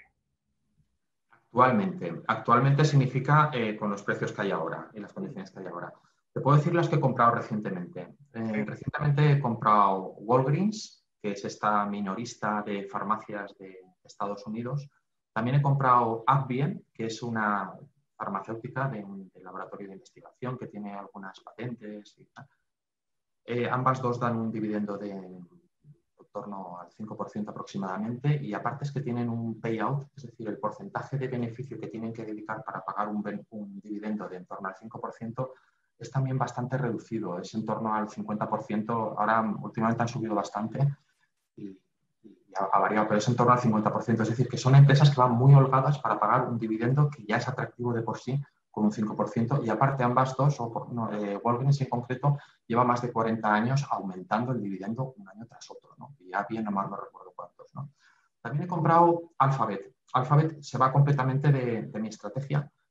Actualmente. Actualmente significa eh, con los precios que hay ahora y las condiciones que hay ahora. Te puedo decir las que he comprado recientemente. Eh, recientemente he comprado Walgreens, que es esta minorista de farmacias de Estados Unidos. También he comprado Advien, que es una farmacéutica de un de laboratorio de investigación que tiene algunas patentes. Y tal. Eh, ambas dos dan un dividendo de en torno al cinco por ciento aproximadamente y aparte es que tienen un payout, es decir, el porcentaje de beneficio que tienen que dedicar para pagar un, un dividendo de en torno al cinco por ciento es también bastante reducido, es en torno al cincuenta por ciento, ahora últimamente han subido bastante y, y ha variado, pero es en torno al cincuenta por ciento, es decir, que son empresas que van muy holgadas para pagar un dividendo que ya es atractivo de por sí con un cinco por ciento y aparte ambas dos, o por, no, eh, Walgreens en concreto, lleva más de cuarenta años aumentando el dividendo un año tras otro, ¿no? Y ya bien o mal no recuerdo cuántos, ¿no? También he comprado Alphabet. Alphabet se va completamente de, de mi estrategia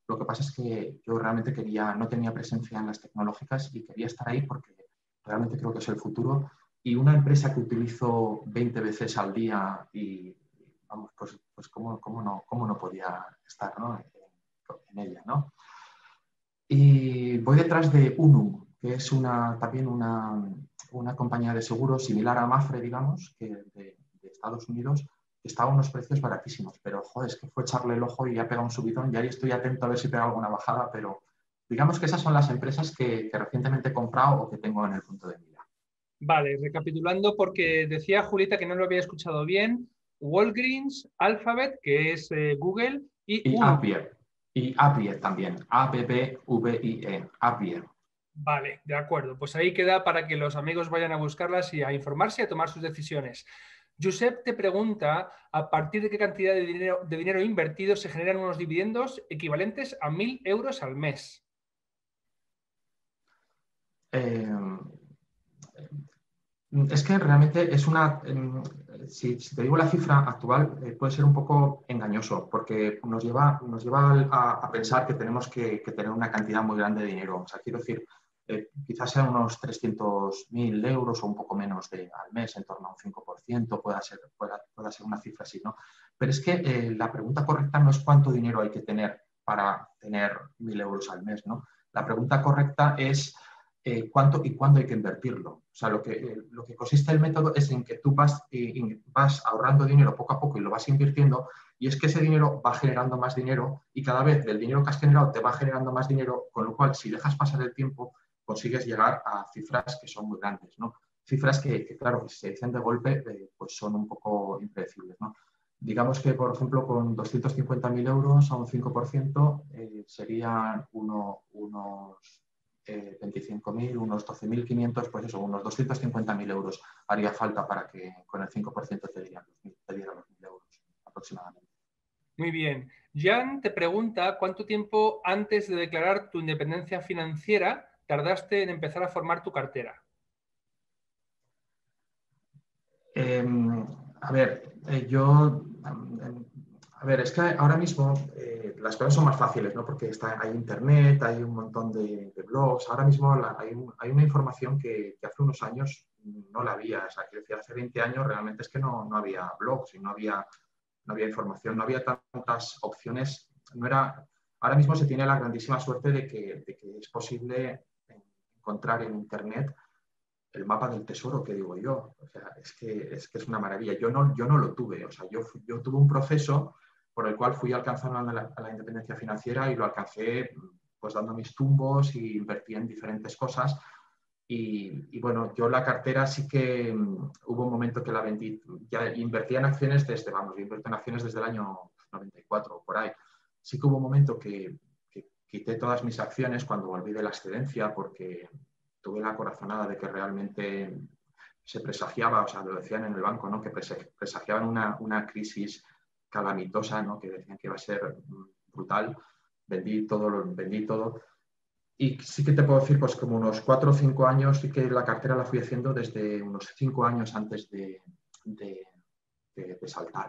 Lo que pasa es que yo realmente quería, no tenía presencia en las tecnológicas y quería estar ahí porque realmente creo que es el futuro. Y una empresa que utilizo veinte veces al día y, vamos, pues, pues ¿cómo, cómo no, cómo no podía estar, ¿no? en, en ella, ¿no? Y voy detrás de Unum, que es una, también una, una compañía de seguros similar a Mafre, digamos, que de, de Estados Unidos, que está a unos precios baratísimos. Pero, joder, es que fue echarle el ojo y ha pegado un subidón y ahí estoy atento a ver si pega alguna bajada, pero digamos que esas son las empresas que, que recientemente he comprado o que tengo en el punto de mira. Vale, recapitulando, porque decía Julita que no lo había escuchado bien, Walgreens, Alphabet, que es eh, Google, y Y Unum. Appier, y Appier también, A P P V I E, Appier. Vale, de acuerdo. Pues ahí queda para que los amigos vayan a buscarlas y a informarse y a tomar sus decisiones. Josep te pregunta a partir de qué cantidad de dinero, de dinero invertido se generan unos dividendos equivalentes a mil euros al mes. Eh, Es que realmente es una, si, si te digo la cifra actual, eh, puede ser un poco engañoso porque nos lleva, nos lleva a, a pensar que tenemos que, que tener una cantidad muy grande de dinero. O sea, quiero decir, eh, quizás sean unos trescientos mil euros o un poco menos de, al mes, en torno a un cinco por ciento, pueda ser, pueda, pueda ser una cifra así, ¿no? Pero es que eh, la pregunta correcta no es cuánto dinero hay que tener para tener mil euros al mes, ¿no? La pregunta correcta es eh, cuánto y cuándo hay que invertirlo. O sea, lo que, eh, lo que consiste el método es en que tú vas, eh, vas ahorrando dinero poco a poco y lo vas invirtiendo, y es que ese dinero va generando más dinero y cada vez del dinero que has generado te va generando más dinero, con lo cual si dejas pasar el tiempo consigues llegar a cifras que son muy grandes, ¿no? Cifras que, que claro, que si se dicen de golpe, eh, pues son un poco impredecibles, ¿no? Digamos que, por ejemplo, con doscientos cincuenta mil euros a un cinco por ciento eh, serían uno, unos eh, veinticinco mil, unos doce mil quinientos, pues eso, unos doscientos cincuenta mil euros haría falta para que con el cinco por ciento te dieran los, te dieran los mil euros aproximadamente. Muy bien. Jan te pregunta cuánto tiempo antes de declarar tu independencia financiera tardaste en empezar a formar tu cartera. Eh, a ver, eh, yo, a ver, es que ahora mismo eh, las cosas son más fáciles, ¿no? Porque está, hay internet, hay un montón de, de blogs. Ahora mismo la, hay, un, hay, una información que, que, hace unos años no la había. O sea, quiero decir, hace veinte años realmente es que no, no había blogs y no había, no había información, no había tantas opciones. No era, ahora mismo se tiene la grandísima suerte de que, de que es posible encontrar en internet el mapa del tesoro, que digo yo. O sea, es que es, que es una maravilla. Yo no, yo no lo tuve. O sea, yo, yo tuve un proceso por el cual fui alcanzando a la, a la independencia financiera y lo alcancé pues dando mis tumbos y invertí en diferentes cosas. Y, y bueno, yo la cartera sí que um, hubo un momento que la vendí. Ya invertía en acciones desde, vamos, yo invertí en acciones desde el año noventa y cuatro, por ahí. Sí que hubo un momento que, que quité todas mis acciones cuando volví de la excedencia porque tuve la corazonada de que realmente se presagiaba, o sea, lo decían en el banco, ¿no? Que presagiaban una, una crisis calamitosa, ¿no? Que decían que iba a ser brutal. Vendí todo, vendí todo. Y sí que te puedo decir, pues como unos cuatro o cinco años, sí que la cartera la fui haciendo desde unos cinco años antes de, de, de, de saltar.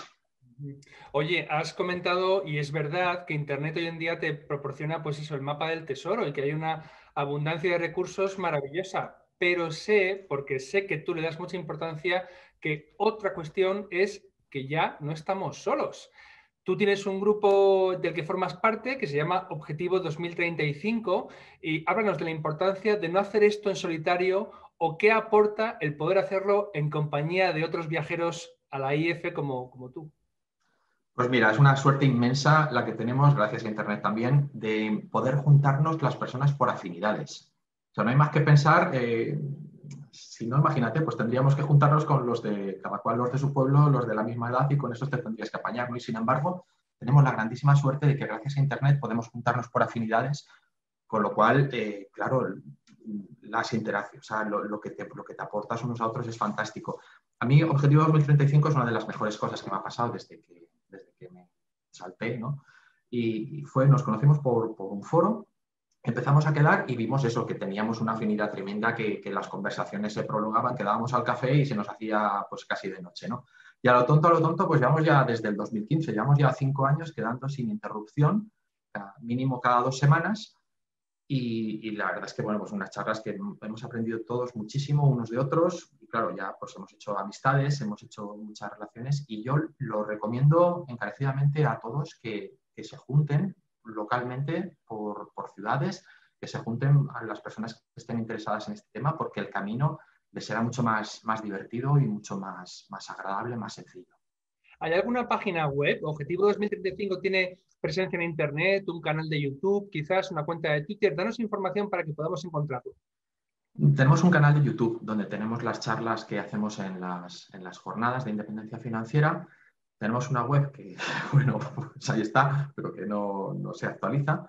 Oye, has comentado, y es verdad, que Internet hoy en día te proporciona, pues eso, el mapa del tesoro y que hay una abundancia de recursos maravillosa. Pero sé, porque sé que tú le das mucha importancia, que otra cuestión es que ya no estamos solos. Tú tienes un grupo del que formas parte que se llama Objetivo dos mil treinta y cinco y háblanos de la importancia de no hacer esto en solitario o qué aporta el poder hacerlo en compañía de otros viajeros a la I F como, como tú. Pues mira, es una suerte inmensa la que tenemos, gracias a Internet también, de poder juntarnos las personas por afinidades. O sea, no hay más que pensar, eh, si no, imagínate, pues tendríamos que juntarnos con los de cada cual los de su pueblo, los de la misma edad, y con esos te tendrías que apañar, ¿no? Y sin embargo, tenemos la grandísima suerte de que gracias a Internet podemos juntarnos por afinidades, con lo cual, eh, claro, las interacciones, o sea, lo, lo, que te, lo que te aportas unos a otros es fantástico. A mí, Objetivo dos mil treinta y cinco es una de las mejores cosas que me ha pasado desde que desde que me salté, ¿no? Y fue, nos conocimos por, por un foro, empezamos a quedar y vimos eso, que teníamos una afinidad tremenda, que, que las conversaciones se prolongaban, quedábamos al café y se nos hacía pues casi de noche, ¿no? Y a lo tonto, a lo tonto, pues llevamos ya desde el dos mil quince, llevamos ya cinco años quedando sin interrupción mínimo cada dos semanas. Y, y la verdad es que, bueno, pues unas charlas que hemos aprendido todos muchísimo unos de otros. Y claro, ya pues hemos hecho amistades, hemos hecho muchas relaciones y yo lo recomiendo encarecidamente a todos que, que se junten localmente por, por ciudades, que se junten a las personas que estén interesadas en este tema, porque el camino les será mucho más, más divertido y mucho más, más agradable, más sencillo. ¿Hay alguna página web? Objetivo dos mil treinta y cinco tiene presencia en Internet, un canal de YouTube, quizás una cuenta de Twitter. Danos información para que podamos encontrarlo. Tenemos un canal de YouTube donde tenemos las charlas que hacemos en las, en las jornadas de independencia financiera. Tenemos una web que, bueno, pues ahí está, pero que no, no se actualiza.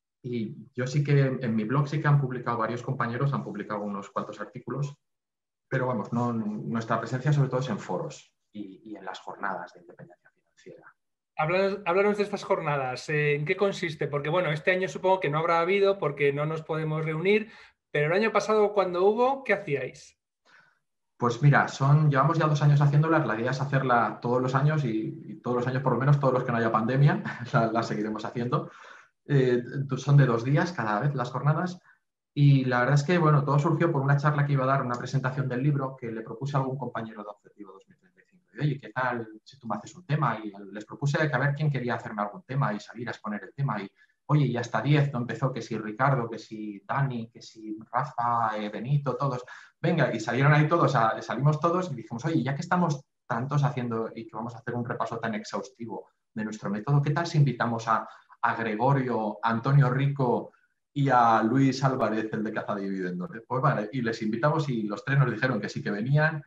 Y yo sí que en mi blog sí que han publicado varios compañeros, han publicado unos cuantos artículos, pero vamos, no, nuestra presencia sobre todo es en foros y, y en las jornadas de independencia financiera. Háblanos, háblanos de estas jornadas. ¿En qué consiste? Porque bueno, este año supongo que no habrá habido porque no nos podemos reunir, pero el año pasado cuando hubo, ¿qué hacíais? Pues mira, son, llevamos ya dos años haciéndolas, la idea es hacerla todos los años y, y todos los años, por lo menos todos los que no haya pandemia, la, la seguiremos haciendo. Eh, son de dos días cada vez las jornadas y la verdad es que bueno, todo surgió por una charla que iba a dar, una presentación del libro que le propuse a algún compañero de Objetivo dos mil treinta y cinco. Y, oye, ¿qué tal si tú me haces un tema? Y les propuse que a ver quién quería hacerme algún tema y salir a exponer el tema. Y oye, y hasta diez no empezó, que si Ricardo, que si Dani, que si Rafa, eh, Benito, todos. Venga, y salieron ahí todos, a, salimos todos y dijimos, oye, ya que estamos tantos haciendo y que vamos a hacer un repaso tan exhaustivo de nuestro método, ¿qué tal si invitamos a a Gregorio, a Antonio Rico y a Luis Álvarez, el de Cazadividendos? Pues vale, y les invitamos y los tres nos dijeron que sí que venían.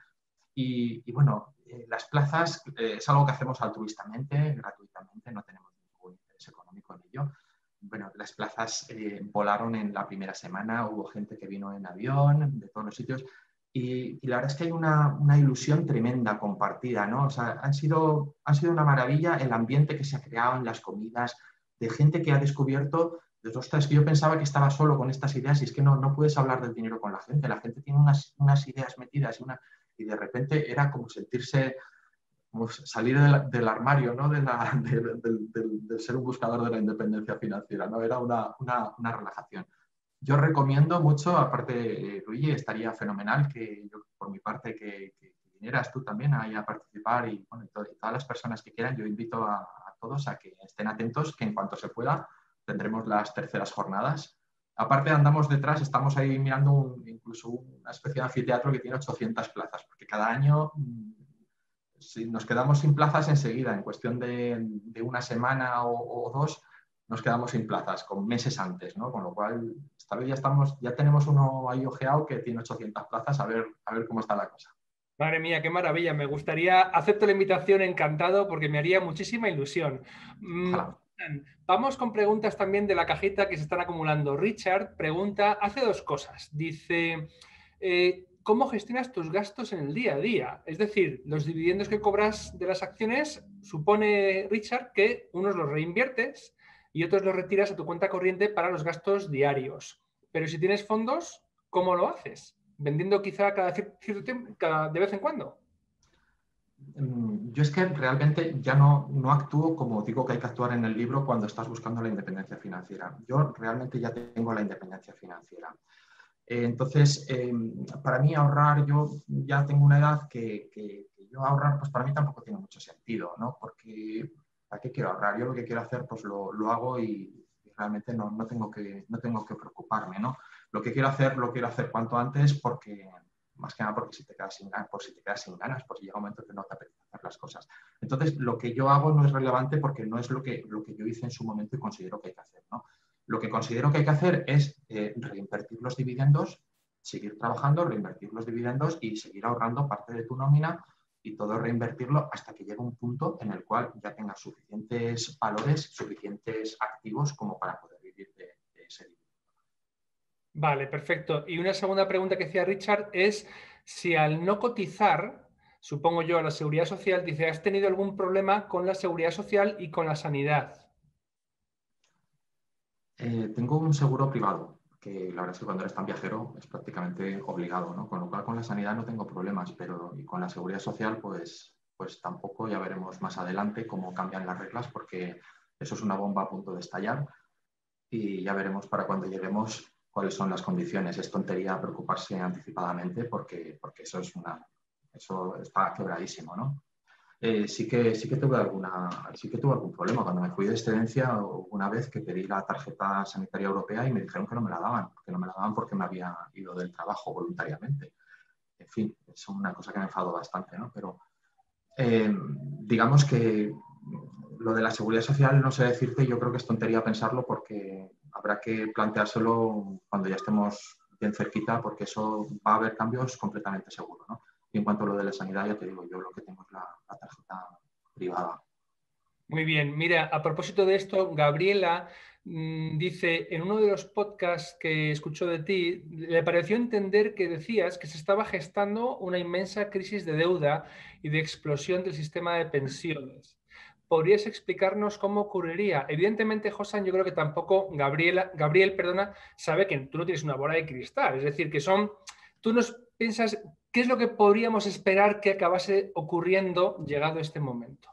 Y, y bueno, eh, las plazas eh, es algo que hacemos altruistamente, gratuitamente, no tenemos ningún interés económico en ello. Bueno, las plazas eh, volaron en la primera semana, hubo gente que vino en avión, de todos los sitios. Y, y la verdad es que hay una, una ilusión tremenda compartida, ¿no? O sea, han sido, han sido una maravilla el ambiente que se ha creado en las comidas, de gente que ha descubierto, de ostras, que yo pensaba que estaba solo con estas ideas y es que no, no puedes hablar del dinero con la gente. La gente tiene unas, unas ideas metidas y, una, y de repente era como sentirse, como salir del, del armario, ¿no? de la, de, de, de, de ser un buscador de la independencia financiera, ¿no? Era una, una, una relajación. Yo recomiendo mucho, aparte, Luigi, estaría fenomenal que yo, por mi parte, que, que vinieras tú también ahí a participar y, bueno, y, to y todas las personas que quieran, yo invito a, a todos a que estén atentos, que en cuanto se pueda tendremos las terceras jornadas. Aparte andamos detrás, estamos ahí mirando un, incluso una especie de anfiteatro que tiene ochocientas plazas, porque cada año si nos quedamos sin plazas enseguida, en cuestión de, de una semana o, o dos, nos quedamos sin plazas, con meses antes, ¿no? Con lo cual, esta vez ya, estamos, ya tenemos uno ahí ojeado que tiene ochocientas plazas, a ver, a ver cómo está la cosa. Madre mía, qué maravilla. Me gustaría, acepto la invitación encantado porque me haría muchísima ilusión. Ojalá. Vamos con preguntas también de la cajita que se están acumulando. Richard pregunta, hace dos cosas. Dice, eh, ¿cómo gestionas tus gastos en el día a día? Es decir, los dividendos que cobras de las acciones, supone, Richard, que unos los reinviertes y otros los retiras a tu cuenta corriente para los gastos diarios. Pero si tienes fondos, ¿cómo lo haces? ¿Vendiendo quizá cada cierto tiempo, cada, de vez en cuando? Yo es que realmente ya no, no actúo como digo que hay que actuar en el libro cuando estás buscando la independencia financiera. Yo realmente ya tengo la independencia financiera. Entonces, eh, para mí ahorrar, yo ya tengo una edad que, que, que yo ahorrar, pues para mí tampoco tiene mucho sentido, ¿no? Porque ¿para qué quiero ahorrar? Yo lo que quiero hacer, pues lo, lo hago y, y realmente no, no, tengo que, no tengo que preocuparme, ¿no? Lo que quiero hacer, lo quiero hacer cuanto antes porque, más que nada porque si te quedas sin ganas, por si te quedas sin ganas, pues llega un momento que no te apetece hacer las cosas. Entonces, lo que yo hago no es relevante porque no es lo que, lo que yo hice en su momento y considero que hay que hacer, ¿no? Lo que considero que hay que hacer es eh, reinvertir los dividendos, seguir trabajando, reinvertir los dividendos y seguir ahorrando parte de tu nómina y todo reinvertirlo hasta que llegue un punto en el cual ya tengas suficientes valores, suficientes activos como para poder vivir de, de ese dividendo. Vale, perfecto. Y una segunda pregunta que hacía Richard es si al no cotizar, supongo yo, a la seguridad social, dice, ¿has tenido algún problema con la seguridad social y con la sanidad? Eh, tengo un seguro privado, que la verdad es que cuando eres tan viajero es prácticamente obligado, ¿no? Con lo cual con la sanidad no tengo problemas, pero y con la seguridad social pues, pues tampoco, ya veremos más adelante cómo cambian las reglas porque eso es una bomba a punto de estallar. y ya veremos para cuando lleguemos cuáles son las condiciones. Es tontería preocuparse anticipadamente porque, porque eso, es una, eso está quebradísimo, ¿no? Eh, sí, que, sí, que tuve alguna, sí que tuve algún problema. Cuando me fui de excedencia, una vez que pedí la tarjeta sanitaria europea y me dijeron que no me la daban, que no me la daban porque me había ido del trabajo voluntariamente. En fin, es una cosa que me enfadó bastante, ¿no? Pero eh, digamos que lo de la seguridad social, no sé decirte, yo creo que es tontería pensarlo porque habrá que planteárselo cuando ya estemos bien cerquita, porque eso va a haber cambios completamente seguro, ¿no? Y en cuanto a lo de la sanidad, ya te digo, yo lo que tengo es la, la tarjeta privada. Muy bien, mira, a propósito de esto, Gabriela mmm, dice, en uno de los podcasts que escuchó de ti, le pareció entender que decías que se estaba gestando una inmensa crisis de deuda y de explosión del sistema de pensiones. ¿Podrías explicarnos cómo ocurriría? Evidentemente, Josan, yo creo que tampoco Gabriela, Gabriel, perdona, sabe que tú no tienes una bola de cristal. Es decir, que son, tú nos piensas, ¿qué es lo que podríamos esperar que acabase ocurriendo llegado este momento?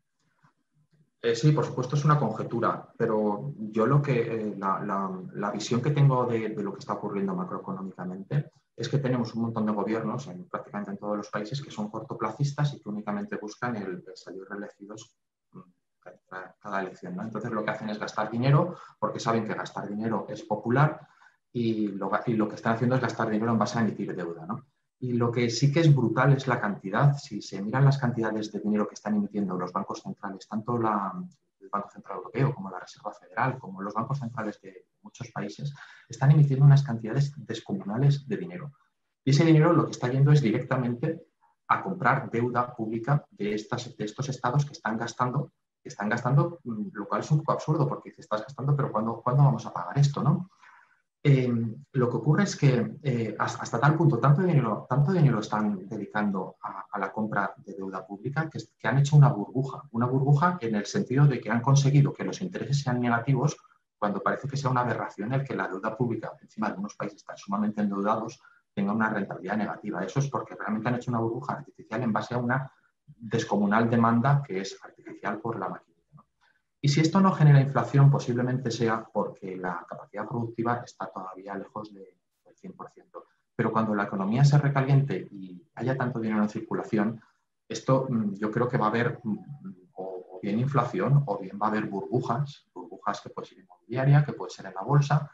Eh, sí, por supuesto es una conjetura, pero yo lo que, eh, la, la, la visión que tengo de, de lo que está ocurriendo macroeconómicamente es que tenemos un montón de gobiernos en prácticamente en todos los países que son cortoplacistas y que únicamente buscan el, el salir reelegidos cada, cada elección, ¿no? Entonces lo que hacen es gastar dinero porque saben que gastar dinero es popular y lo, y lo que están haciendo es gastar dinero en base a emitir deuda, ¿no? Y lo que sí que es brutal es la cantidad. Si se miran las cantidades de dinero que están emitiendo los bancos centrales, tanto la, el Banco Central Europeo como la Reserva Federal, como los bancos centrales de muchos países, están emitiendo unas cantidades descomunales de dinero. Y ese dinero lo que está yendo es directamente a comprar deuda pública de, estas, de estos estados que están gastando, que están gastando, lo cual es un poco absurdo porque dices, estás gastando, pero ¿cuándo, ¿cuándo vamos a pagar esto, no? Eh, lo que ocurre es que eh, hasta, hasta tal punto, tanto dinero, tanto dinero están dedicando a, a la compra de deuda pública que, que han hecho una burbuja. Una burbuja en el sentido de que han conseguido que los intereses sean negativos cuando parece que sea una aberración el que la deuda pública, encima de unos países tan sumamente endeudados, tenga una rentabilidad negativa. Eso es porque realmente han hecho una burbuja artificial en base a una descomunal demanda que es artificial por la maquinaria. Y si esto no genera inflación, posiblemente sea porque la capacidad productiva está todavía lejos de, del cien por ciento. Pero cuando la economía se recaliente y haya tanto dinero en circulación, esto yo creo que va a haber o bien inflación o bien va a haber burbujas, burbujas que puede ser inmobiliaria, que puede ser en la bolsa,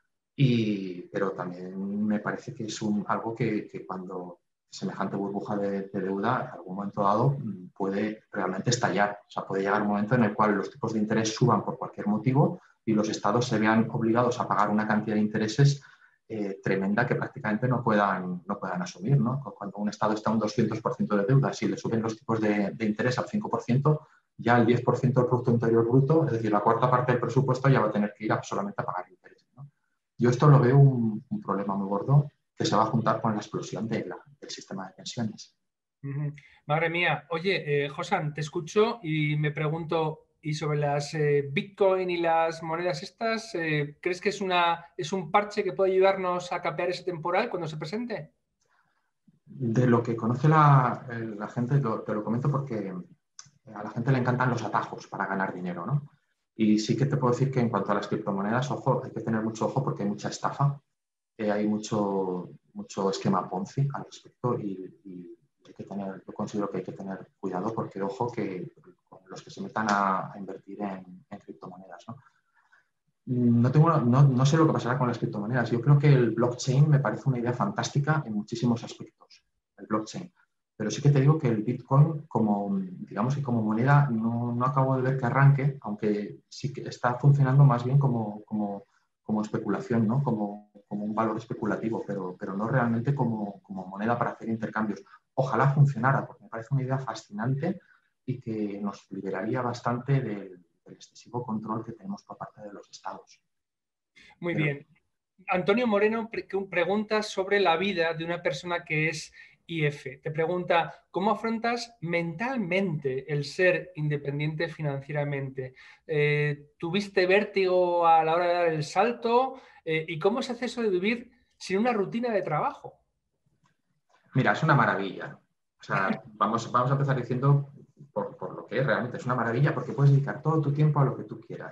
y, pero también me parece que es un, algo que, que cuando semejante burbuja de, de deuda, en algún momento dado, puede realmente estallar. O sea, puede llegar un momento en el cual los tipos de interés suban por cualquier motivo y los estados se vean obligados a pagar una cantidad de intereses eh, tremenda que prácticamente no puedan, no puedan asumir, ¿no? Cuando un estado está a un doscientos por ciento de deuda, si le suben los tipos de, de interés al cinco por ciento, ya el diez por ciento del Producto Interior Bruto, es decir, la cuarta parte del presupuesto ya va a tener que ir a solamente a pagar intereses, ¿no? Yo esto lo veo un, un problema muy gordo que se va a juntar con la explosión de la, del sistema de pensiones. Uh-huh. Madre mía. Oye, eh, Josan, te escucho y me pregunto, ¿y sobre las eh, Bitcoin y las monedas estas, eh, crees que es, una, es un parche que puede ayudarnos a capear ese temporal cuando se presente? De lo que conoce la, la gente, lo, te lo comento porque a la gente le encantan los atajos para ganar dinero, ¿no? Y sí que te puedo decir que en cuanto a las criptomonedas, ojo, hay que tener mucho ojo porque hay mucha estafa, eh, hay mucho, mucho esquema Ponzi al respecto y, y hay que tener, yo considero que hay que tener cuidado porque, ojo, que con los que se metan a, a invertir en, en criptomonedas, ¿no? No, tengo, no, no sé lo que pasará con las criptomonedas. Yo creo que el blockchain me parece una idea fantástica en muchísimos aspectos, el blockchain. Pero sí que te digo que el Bitcoin, como, digamos que como moneda, no, no acabo de ver que arranque, aunque sí que está funcionando más bien como, como, como especulación, ¿no? Como, como un valor especulativo, pero, pero no realmente como, como moneda para hacer intercambios. Ojalá funcionara, porque me parece una idea fascinante y que nos liberaría bastante del, del excesivo control que tenemos por parte de los estados. Muy Pero, bien. Antonio Moreno pre pregunta sobre la vida de una persona que es I F. Te pregunta, ¿cómo afrontas mentalmente el ser independiente financieramente? Eh, ¿Tuviste vértigo a la hora de dar el salto? Eh, ¿Y cómo se hace eso de vivir sin una rutina de trabajo? mira, es una maravilla. O sea, vamos, vamos a empezar diciendo por, por lo que es realmente. Es una maravilla porque puedes dedicar todo tu tiempo a lo que tú quieras.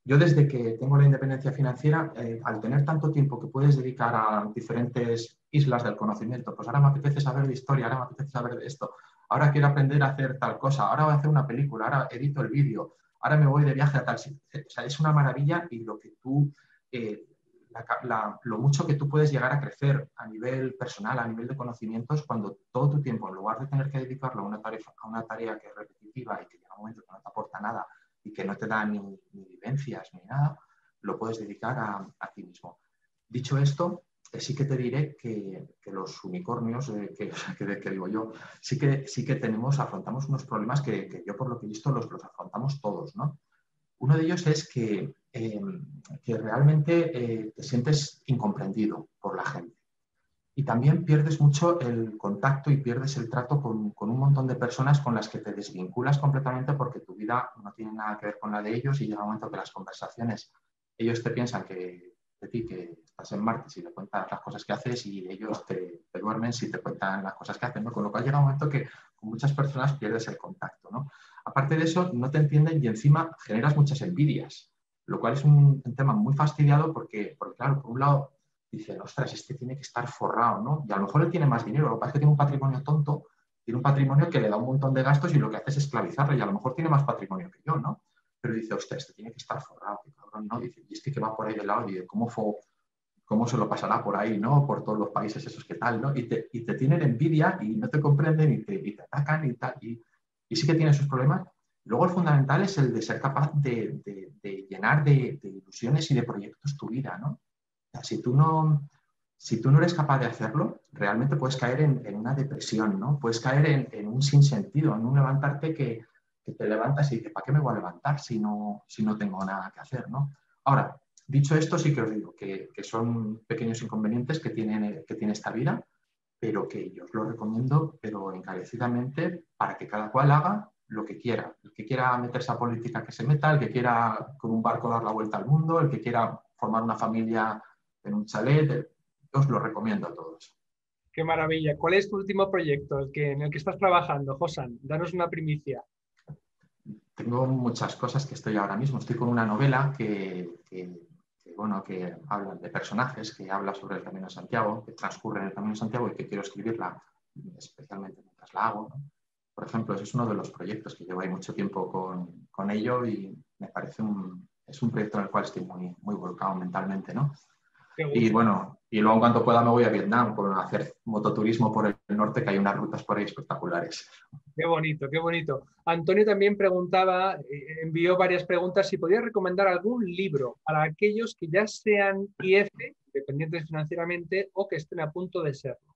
yo desde que tengo la independencia financiera, eh, al tener tanto tiempo que puedes dedicar a diferentes islas del conocimiento, pues ahora me apetece saber de historia, ahora me apetece saber de esto, ahora quiero aprender a hacer tal cosa, ahora voy a hacer una película, ahora edito el vídeo, ahora me voy de viaje a tal sitio. O sea, es una maravilla y lo que tú, eh, la, la, lo mucho que tú puedes llegar a crecer a nivel personal, a nivel de conocimientos, cuando todo tu tiempo, en lugar de tener que dedicarlo a una tarea, a una tarea que es repetitiva y que llega un momento que no te aporta nada y que no te da ni, ni vivencias ni nada, lo puedes dedicar a, a ti mismo. Dicho esto, eh, sí que te diré que, que los unicornios, eh, que, que, que digo yo, sí que, sí que tenemos, afrontamos unos problemas que, que yo por lo que he visto los, los afrontamos todos, ¿no? Uno de ellos es que, eh, que realmente eh, te sientes incomprendido por la gente. Y también pierdes mucho el contacto y pierdes el trato con, con un montón de personas con las que te desvinculas completamente porque tu vida no tiene nada que ver con la de ellos y llega un momento que las conversaciones, ellos te piensan que de ti que estás en Marte si te cuentan las cosas que haces y ellos te, te duermen si te cuentan las cosas que hacen, ¿no? Con lo cual llega un momento que con muchas personas pierdes el contacto, ¿no? Aparte de eso, no te entienden y encima generas muchas envidias, lo cual es un, un tema muy fastidiado porque, porque, claro, por un lado dicen, ostras, este tiene que estar forrado, ¿no? Y a lo mejor él tiene más dinero, lo que pasa es que tiene un patrimonio tonto, tiene un patrimonio que le da un montón de gastos y lo que hace es esclavizarle y a lo mejor tiene más patrimonio que yo, ¿no? Pero dice, ostras, este tiene que estar forrado, qué cabrón, ¿no? Dice, y este que va por ahí de lado, y dice, ¿cómo, fue, ¿cómo se lo pasará por ahí, ¿no? Por todos los países esos que tal, ¿no? Y te, y te tienen envidia y no te comprenden y te, y te atacan y tal, y, y sí que tienen sus problemas. Luego el fundamental es el de ser capaz de, de, de llenar de, de ilusiones y de proyectos tu vida, ¿no? O sea, si tú no, si tú no eres capaz de hacerlo, realmente puedes caer en, en una depresión, ¿no? Puedes caer en, en un sinsentido, en un levantarte que, que te levantas y dices, ¿para qué me voy a levantar si no, si no tengo nada que hacer, ¿no? Ahora, dicho esto, sí que os digo que, que son pequeños inconvenientes que, tienen, que tiene esta vida, pero que yo os lo recomiendo, pero encarecidamente, para que cada cual haga lo que quiera. El que quiera meterse a política, que se meta, el que quiera con un barco dar la vuelta al mundo, el que quiera formar una familia en un chalet, os lo recomiendo a todos. Qué maravilla. ¿Cuál es tu último proyecto el que, en el que estás trabajando, Josan? Danos una primicia. Tengo muchas cosas que estoy ahora mismo. Estoy con una novela que, que, que, bueno, que habla de personajes, que habla sobre el Camino de Santiago, que transcurre en el Camino de Santiago y que quiero escribirla especialmente mientras la hago, ¿no? Por ejemplo, ese es uno de los proyectos que llevo ahí mucho tiempo con, con ello y me parece un, es un proyecto en el cual estoy muy, muy volcado mentalmente, ¿no? Y bueno, y luego en cuanto pueda me voy a Vietnam por hacer mototurismo por el norte, que hay unas rutas por ahí espectaculares. Qué bonito, qué bonito. Antonio también preguntaba, envió varias preguntas, si podía recomendar algún libro para aquellos que ya sean I F, dependientes financieramente, o que estén a punto de serlo.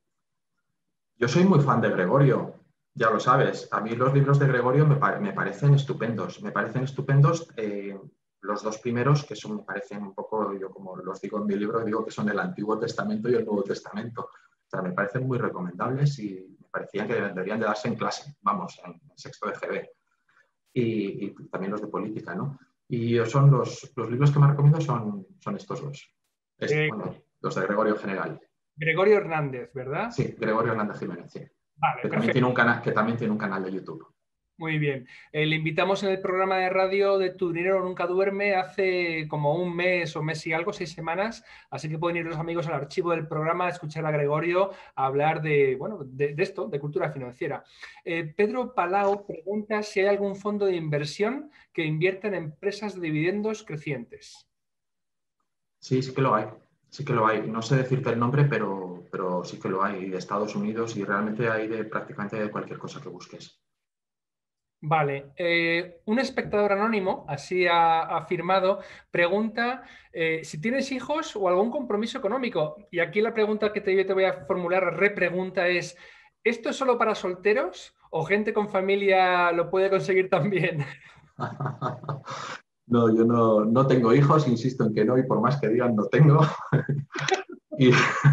Yo soy muy fan de Gregorio, ya lo sabes. A mí los libros de Gregorio me, pa me parecen estupendos. Me parecen estupendos eh, los dos primeros, que son, me parecen un poco, yo como los digo en mi libro, digo que son el Antiguo Testamento y el Nuevo Testamento. O sea, me parecen muy recomendables y me parecían que deberían de darse en clase, vamos, en, en sexto de G B. Y, y también los de política, ¿no? Y son los, los libros que me recomiendo son, son estos dos. Este, Eh, bueno, los de Gregorio en general. Gregorio Hernández, ¿verdad? Sí, Gregorio Hernández Jiménez, sí. Vale, Que también, tiene un canal, que también tiene un canal de YouTube. Muy bien. Eh, le invitamos en el programa de radio de Tu Dinero Nunca Duerme hace como un mes o mes y algo, seis semanas, así que pueden ir los amigos al archivo del programa a escuchar a Gregorio a hablar de, bueno, de, de esto, de cultura financiera. Eh, Pedro Palau pregunta si hay algún fondo de inversión que invierta en empresas de dividendos crecientes. Sí, sí que lo hay. Sí que lo hay. No sé decirte el nombre, pero, pero sí que lo hay de Estados Unidos y realmente hay de prácticamente de cualquier cosa que busques. Vale, eh, un espectador anónimo, así ha afirmado, pregunta eh, si tienes hijos o algún compromiso económico. Y aquí la pregunta que te, yo te voy a formular, repregunta, es, ¿esto es solo para solteros o gente con familia lo puede conseguir también? No, yo no, no tengo hijos, insisto en que no, y por más que digan, no tengo. y,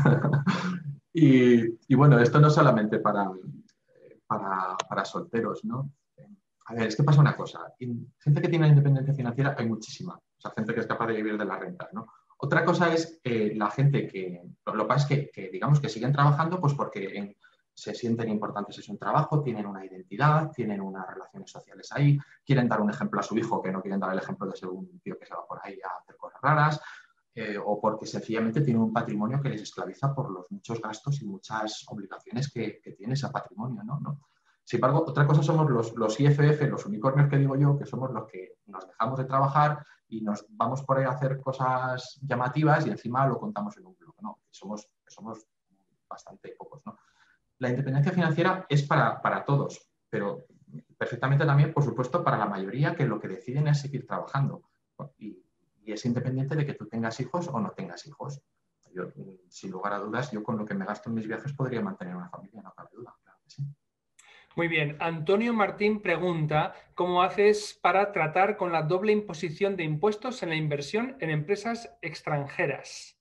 y, y bueno, esto no solamente para, para, para solteros, ¿no? A ver, es que pasa una cosa. Gente que tiene independencia financiera hay muchísima. O sea, gente que es capaz de vivir de la renta, ¿no? Otra cosa es eh, la gente que, lo que pasa es que, que, digamos, que siguen trabajando pues porque en, se sienten importantes en su trabajo, tienen una identidad, tienen unas relaciones sociales ahí, quieren dar un ejemplo a su hijo, que no quieren dar el ejemplo de ser un tío que se va por ahí a hacer cosas raras, eh, o porque sencillamente tienen un patrimonio que les esclaviza por los muchos gastos y muchas obligaciones que, que tiene ese patrimonio, ¿no? ¿no? Sin embargo, otra cosa somos los, los I F F, los unicornios que digo yo, que somos los que nos dejamos de trabajar y nos vamos por ahí a hacer cosas llamativas y encima lo contamos en un blog, ¿no? Somos, somos bastante pocos, ¿no? La independencia financiera es para, para todos, pero perfectamente también, por supuesto, para la mayoría que lo que deciden es seguir trabajando. Y, y es independiente de que tú tengas hijos o no tengas hijos. Yo, sin lugar a dudas, yo con lo que me gasto en mis viajes podría mantener una familia, no cabe duda, claro que sí. Muy bien. Antonio Martín pregunta, ¿cómo haces para tratar con la doble imposición de impuestos en la inversión en empresas extranjeras?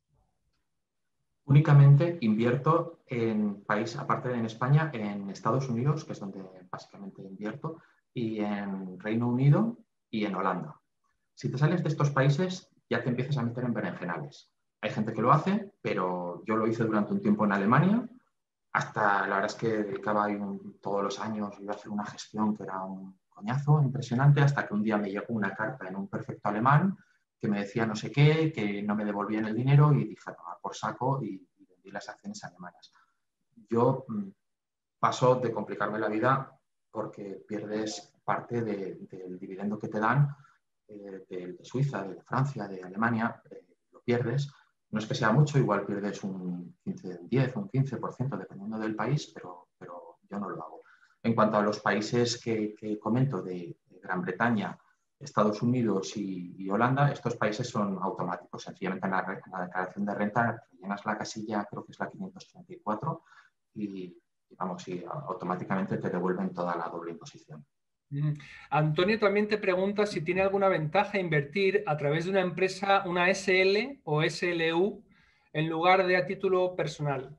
Únicamente invierto en país, aparte de en España, en Estados Unidos, que es donde básicamente invierto, y en Reino Unido y en Holanda. Si te sales de estos países, ya te empiezas a meter en berenjenales. Hay gente que lo hace, pero yo lo hice durante un tiempo en Alemania. Hasta la verdad es que dedicaba un, todos los años, iba a hacer una gestión que era un coñazo impresionante, hasta que un día me llegó una carta en un perfecto alemán que me decía no sé qué, que no me devolvían el dinero y dije, tomar por saco y, y vendí las acciones alemanas. Yo mm, paso de complicarme la vida porque pierdes parte de, del dividendo que te dan eh, de, de Suiza, de Francia, de Alemania, eh, lo pierdes. No es que sea mucho, igual pierdes un quince, diez, un quince por ciento dependiendo del país, pero, pero yo no lo hago. En cuanto a los países que, que comento de, de Gran Bretaña, Estados Unidos y, y, Holanda, estos países son automáticos. Sencillamente en la, en la declaración de renta rellenas la casilla, creo que es la quinientos treinta y cuatro, y, y vamos, y automáticamente te devuelven toda la doble imposición. Mm. Antonio también te pregunta si tiene alguna ventaja invertir a través de una empresa, una S L o S L U, en lugar de a título personal.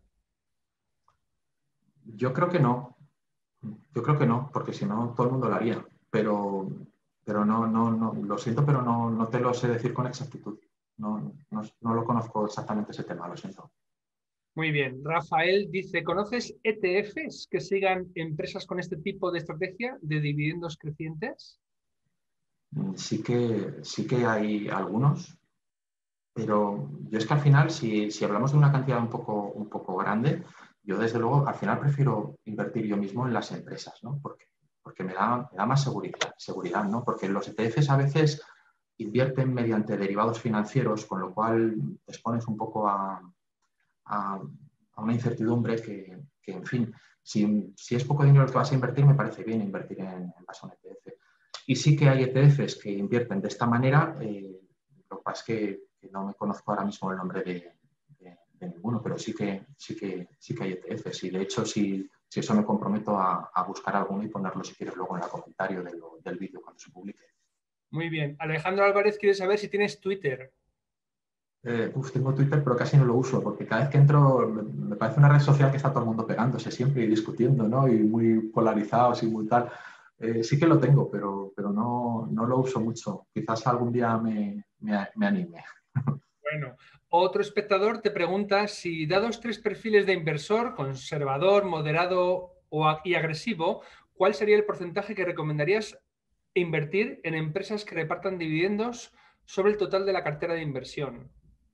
Yo creo que no. Yo creo que no, porque si no, todo el mundo lo haría. Pero, pero no, no, no, lo siento, pero no, no te lo sé decir con exactitud. No, no, no lo conozco exactamente ese tema, lo siento. Muy bien. Rafael dice, ¿conoces E T Fs que sigan empresas con este tipo de estrategia de dividendos crecientes? Sí que, sí que hay algunos, pero yo es que al final, si, si hablamos de una cantidad un poco, un poco grande, yo desde luego al final prefiero invertir yo mismo en las empresas, ¿no? Porque, porque me da, me da más seguridad, seguridad, ¿no? Porque los E T Fs a veces invierten mediante derivados financieros, con lo cual te expones un poco a, a, a una incertidumbre que, que en fin, si, si, es poco dinero el que vas a invertir, me parece bien invertir en, en base a un E T F. Y sí que hay E T Fs que invierten de esta manera, eh, lo que pasa es que, que no me conozco ahora mismo el nombre de, de, de ninguno, pero sí que, sí, que, sí que hay E T Fs. Y de hecho, si, si eso me comprometo a, a buscar alguno y ponerlo, si quieres, luego en el comentario de lo, del vídeo cuando se publique. Muy bien. Alejandro Álvarez quiere saber si tienes Twitter. Eh, uf, tengo Twitter, pero casi no lo uso, porque cada vez que entro me, me parece una red social que está todo el mundo pegándose siempre y discutiendo, ¿no? Y muy polarizados y muy tal. Eh, sí que lo tengo, pero, pero no, no lo uso mucho. Quizás algún día me, me, me anime. Bueno, otro espectador te pregunta si, dados tres perfiles de inversor, conservador, moderado o, y agresivo, ¿cuál sería el porcentaje que recomendarías invertir en empresas que repartan dividendos sobre el total de la cartera de inversión?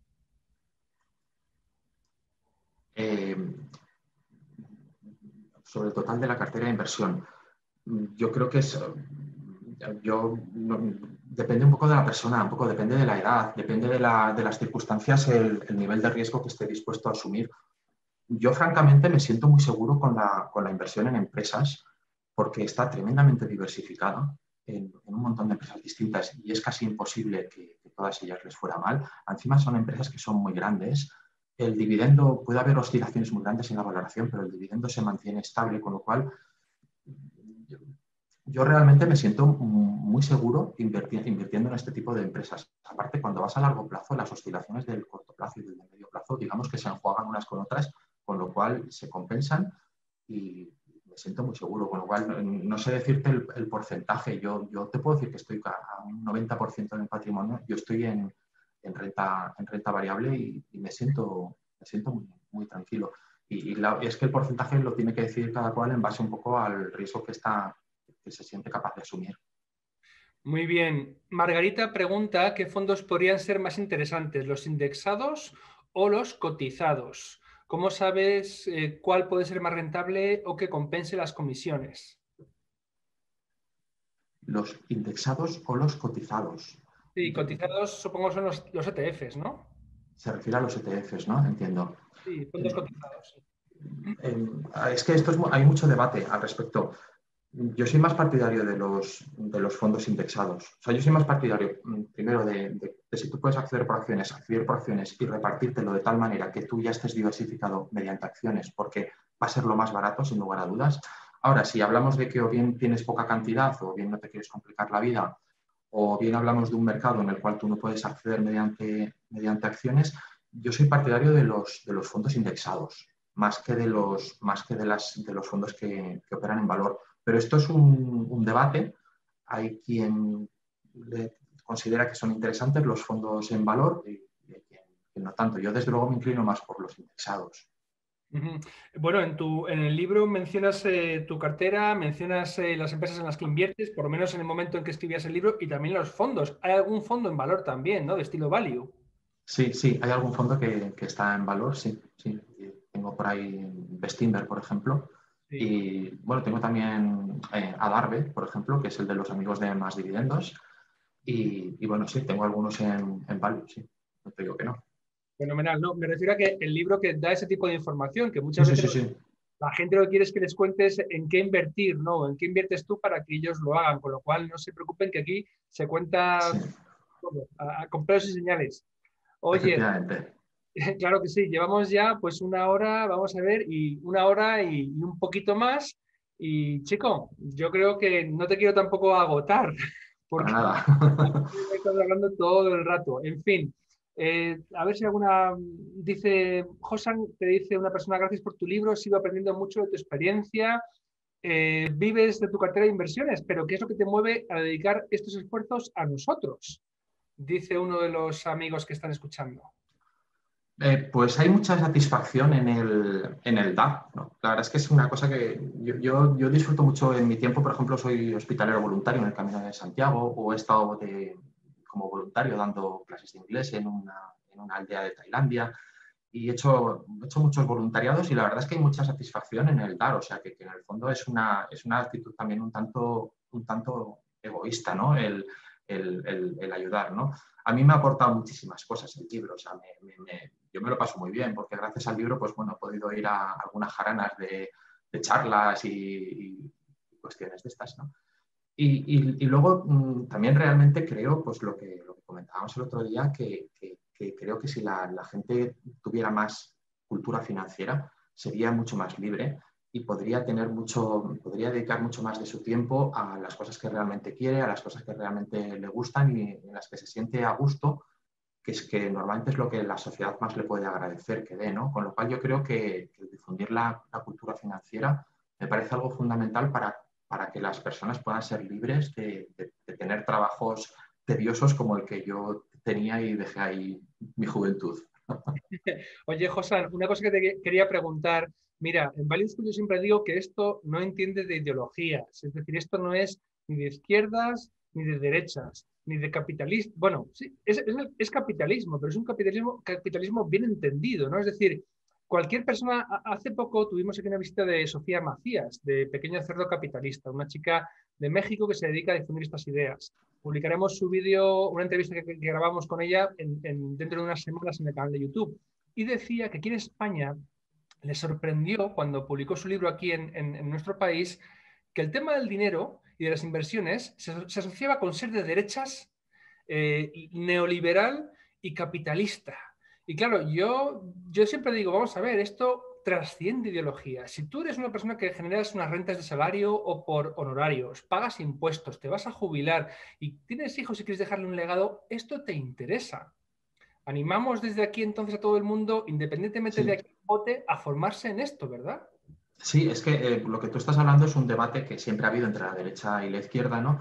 Eh, sobre el total de la cartera de inversión. Yo creo que es, yo, no, depende un poco de la persona, un poco depende de la edad, depende de, la, de las circunstancias, el, el nivel de riesgo que esté dispuesto a asumir. Yo, francamente, me siento muy seguro con la, con la inversión en empresas porque está tremendamente diversificada en, en, un montón de empresas distintas y es casi imposible que, que todas ellas les fuera mal. Encima son empresas que son muy grandes. El dividendo, puede haber oscilaciones muy grandes en la valoración, pero el dividendo se mantiene estable, con lo cual yo, yo realmente me siento muy seguro invirtiendo, invirtiendo en este tipo de empresas. Aparte, cuando vas a largo plazo, las oscilaciones del corto plazo y del medio plazo, digamos que se enjuagan unas con otras, con lo cual se compensan y me siento muy seguro. Con lo cual, no sé decirte el, el porcentaje. Yo, yo te puedo decir que estoy a un noventa por ciento en el patrimonio. Yo estoy en, en, renta, en renta variable y, y me siento, me siento muy, muy tranquilo. Y, y la, es que el porcentaje lo tiene que decidir cada cual en base un poco al riesgo que, está, que se siente capaz de asumir. Muy bien. Margarita pregunta qué fondos podrían ser más interesantes, los indexados o los cotizados. ¿Cómo sabes eh, cuál puede ser más rentable o que compense las comisiones? ¿Los indexados o los cotizados? Sí, cotizados supongo son los, los E T Fs, ¿no? Se refiere a los E T Fs, ¿no? Entiendo. Sí, fondos cotizados. Sí. Eh, es que esto es, hay mucho debate al respecto. Yo soy más partidario de los, de los fondos indexados. O sea, yo soy más partidario, primero, de, de, de si tú puedes acceder por acciones, acceder por acciones y repartírtelo de tal manera que tú ya estés diversificado mediante acciones, porque va a ser lo más barato, sin lugar a dudas. Ahora, si hablamos de que o bien tienes poca cantidad o bien no te quieres complicar la vida, o bien hablamos de un mercado en el cual tú no puedes acceder mediante, mediante acciones, yo soy partidario de los, de los fondos indexados, más que de los, más que de las, de los fondos que, que operan en valor. Pero esto es un, un debate. Hay quien le considera que son interesantes los fondos en valor y, y quien, quien no tanto. Yo, desde luego, me inclino más por los indexados. Uh-huh. Bueno, en, tu, en el libro mencionas eh, tu cartera, mencionas eh, las empresas en las que inviertes, por lo menos en el momento en que escribías el libro, y también los fondos. Hay algún fondo en valor también, ¿no? De estilo value. Sí, sí, hay algún fondo que, que está en valor, sí, sí. Tengo por ahí Bestinver, por ejemplo. Sí. Y bueno, tengo también eh, Adarve, por ejemplo, que es el de los amigos de Más Dividendos. Y, y bueno, sí, tengo algunos en, en value, sí. No te digo que no. Fenomenal, ¿no? Me refiero a que el libro que da ese tipo de información, que Sí, muchas sí, veces sí, sí. la gente lo que quiere es que les cuentes en qué invertir, ¿no? En qué inviertes tú para que ellos lo hagan, con lo cual no se preocupen que aquí se cuenta Sí, todo, a, a con pelos y señales. Oye, efectivamente. claro que sí, llevamos ya pues una hora, vamos a ver, y una hora y, y un poquito más. Y chico, yo creo que no te quiero tampoco agotar, Para porque nada. estás hablando todo el rato. En fin, eh, a ver si alguna dice, Josan, te dice una persona, gracias por tu libro, sigo aprendiendo mucho de tu experiencia. Eh, vives de tu cartera de inversiones, pero ¿qué es lo que te mueve a dedicar estos esfuerzos a nosotros? Dice uno de los amigos que están escuchando. Eh, pues hay mucha satisfacción en el, en el dar, ¿no? La verdad es que es una cosa que yo, yo, yo disfruto mucho en mi tiempo. Por ejemplo, soy hospitalero voluntario en el Camino de Santiago o he estado de, como voluntario dando clases de inglés en una, en una aldea de Tailandia y he hecho, he hecho muchos voluntariados y la verdad es que hay mucha satisfacción en el dar. O sea, que, que en el fondo es una, es una actitud también un tanto, un tanto egoísta, ¿no? El, el, el, el ayudar, ¿no? A mí me ha aportado muchísimas cosas el libro, o sea, me, me, me, yo me lo paso muy bien porque gracias al libro, pues bueno, he podido ir a algunas jaranas de, de charlas y, y, cuestiones de estas, ¿no? Y, y, y luego mmm, también realmente creo, pues lo que, lo que comentábamos el otro día, que, que, que creo que si la, la gente tuviera más cultura financiera, sería mucho más libre y podría tener mucho, podría dedicar mucho más de su tiempo a las cosas que realmente quiere, a las cosas que realmente le gustan y en las que se siente a gusto, que es que normalmente es lo que la sociedad más le puede agradecer que dé, ¿no? Con lo cual yo creo que, que difundir la, la cultura financiera me parece algo fundamental para, para que las personas puedan ser libres de, de, de tener trabajos tediosos como el que yo tenía y dejé ahí mi juventud. Oye, Josan, una cosa que te quería preguntar. Mira, en Value School yo siempre digo que esto no entiende de ideologías, es decir, esto no es ni de izquierdas ni de derechas, ni de capitalismo. Bueno, sí, es, es, es capitalismo, pero es un capitalismo, capitalismo bien entendido, ¿no? Es decir, cualquier persona, hace poco tuvimos aquí una visita de Sofía Macías, de Pequeño Cerdo Capitalista, una chica de México que se dedica a difundir estas ideas. Publicaremos su vídeo, una entrevista que, que grabamos con ella en, en, dentro de unas semanas en el canal de YouTube. Y decía que aquí en España le sorprendió cuando publicó su libro aquí en, en, en nuestro país que el tema del dinero y de las inversiones se, se asociaba con ser de derechas, eh, neoliberal y capitalista. Y claro, yo, yo siempre digo, vamos a ver, esto trasciende ideología. Si tú eres una persona que generas unas rentas de salario o por honorarios, pagas impuestos, te vas a jubilar y tienes hijos y quieres dejarle un legado, esto te interesa. Animamos desde aquí entonces a todo el mundo, independientemente de Sí. a quién vote, a formarse en esto, ¿verdad? Sí, es que eh, lo que tú estás hablando es un debate que siempre ha habido entre la derecha y la izquierda, ¿no?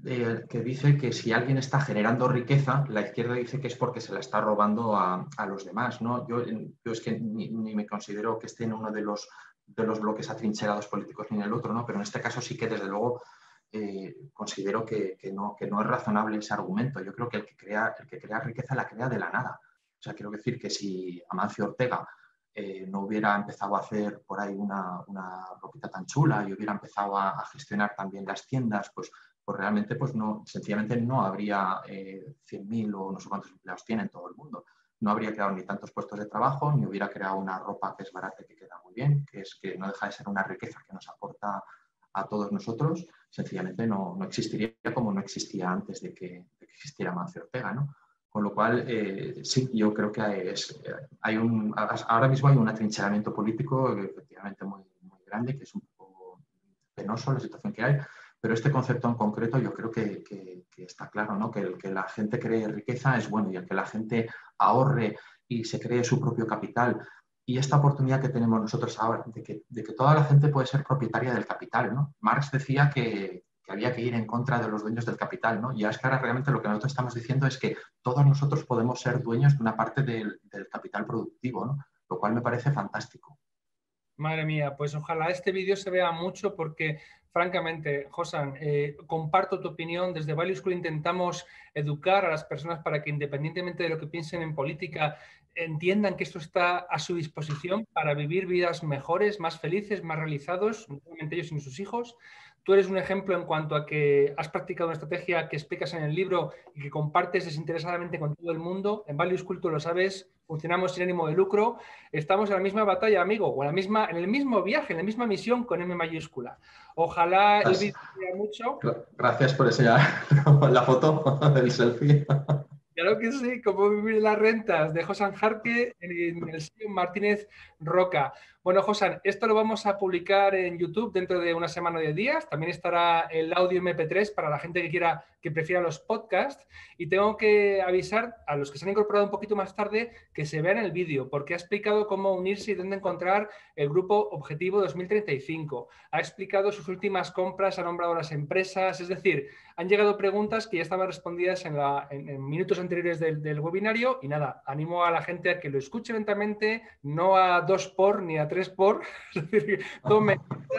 eh, que dice que si alguien está generando riqueza, la izquierda dice que es porque se la está robando a, a los demás, ¿no? Yo, yo es que ni, ni me considero que esté en uno de los, de los bloques atrincherados políticos ni en el otro, ¿no? Pero en este caso sí que desde luego eh, considero que, que, no, que no es razonable ese argumento. Yo creo que el que crea, el que crea riqueza la crea de la nada. O sea, quiero decir que si Amancio Ortega eh, no hubiera empezado a hacer por ahí una, una ropita tan chula y hubiera empezado a, a gestionar también las tiendas, pues pues realmente pues no, sencillamente no habría eh, cien mil o no sé cuántos empleados tiene en todo el mundo. No habría creado ni tantos puestos de trabajo, ni hubiera creado una ropa que es barata y que queda muy bien, que es que no deja de ser una riqueza que nos aporta a todos nosotros. Sencillamente no, no existiría como no existía antes de que, de que existiera Mancio Ortega, ¿no? Con lo cual, eh, sí, yo creo que es, hay un, ahora mismo hay un atrincheramiento político efectivamente muy, muy grande, que es un poco penoso la situación que hay. Pero este concepto en concreto yo creo que, que, que está claro, ¿no? Que el que la gente cree riqueza es bueno y el que la gente ahorre y se cree su propio capital. Y esta oportunidad que tenemos nosotros ahora de que, de que toda la gente puede ser propietaria del capital, ¿no? Marx decía que, que había que ir en contra de los dueños del capital, ¿no? Y es que ahora realmente lo que nosotros estamos diciendo es que todos nosotros podemos ser dueños de una parte del, del capital productivo, ¿no? Lo cual me parece fantástico. Madre mía, pues ojalá este vídeo se vea mucho porque, francamente, Josan, eh, comparto tu opinión. Desde Value School intentamos educar a las personas para que, independientemente de lo que piensen en política, entiendan que esto está a su disposición para vivir vidas mejores, más felices, más realizados, no solamente ellos, sino sus hijos. Tú eres un ejemplo en cuanto a que has practicado una estrategia que explicas en el libro y que compartes desinteresadamente con todo el mundo. En Value School, tú lo sabes, funcionamos sin ánimo de lucro. Estamos en la misma batalla, amigo, o en, la misma, en el mismo viaje, en la misma misión con M mayúscula. Ojalá el vídeo sea mucho. Gracias por enseñar la foto del selfie. Claro que sí, como vivir las rentas de Josan Jarque en el sitio Martínez Roca. Bueno, Josan, esto lo vamos a publicar en YouTube dentro de una semana o diez días. También estará el audio eme pe tres para la gente que quiera, que prefiera los podcasts. Y tengo que avisar a los que se han incorporado un poquito más tarde que se vean el vídeo, porque ha explicado cómo unirse y dónde encontrar el grupo Objetivo dos mil treinta y cinco. Ha explicado sus últimas compras, ha nombrado las empresas, es decir, han llegado preguntas que ya estaban respondidas en, la, en, en minutos anteriores del, del webinario y nada, animo a la gente a que lo escuche lentamente, no a dos por ni a tres por, es decir, tome,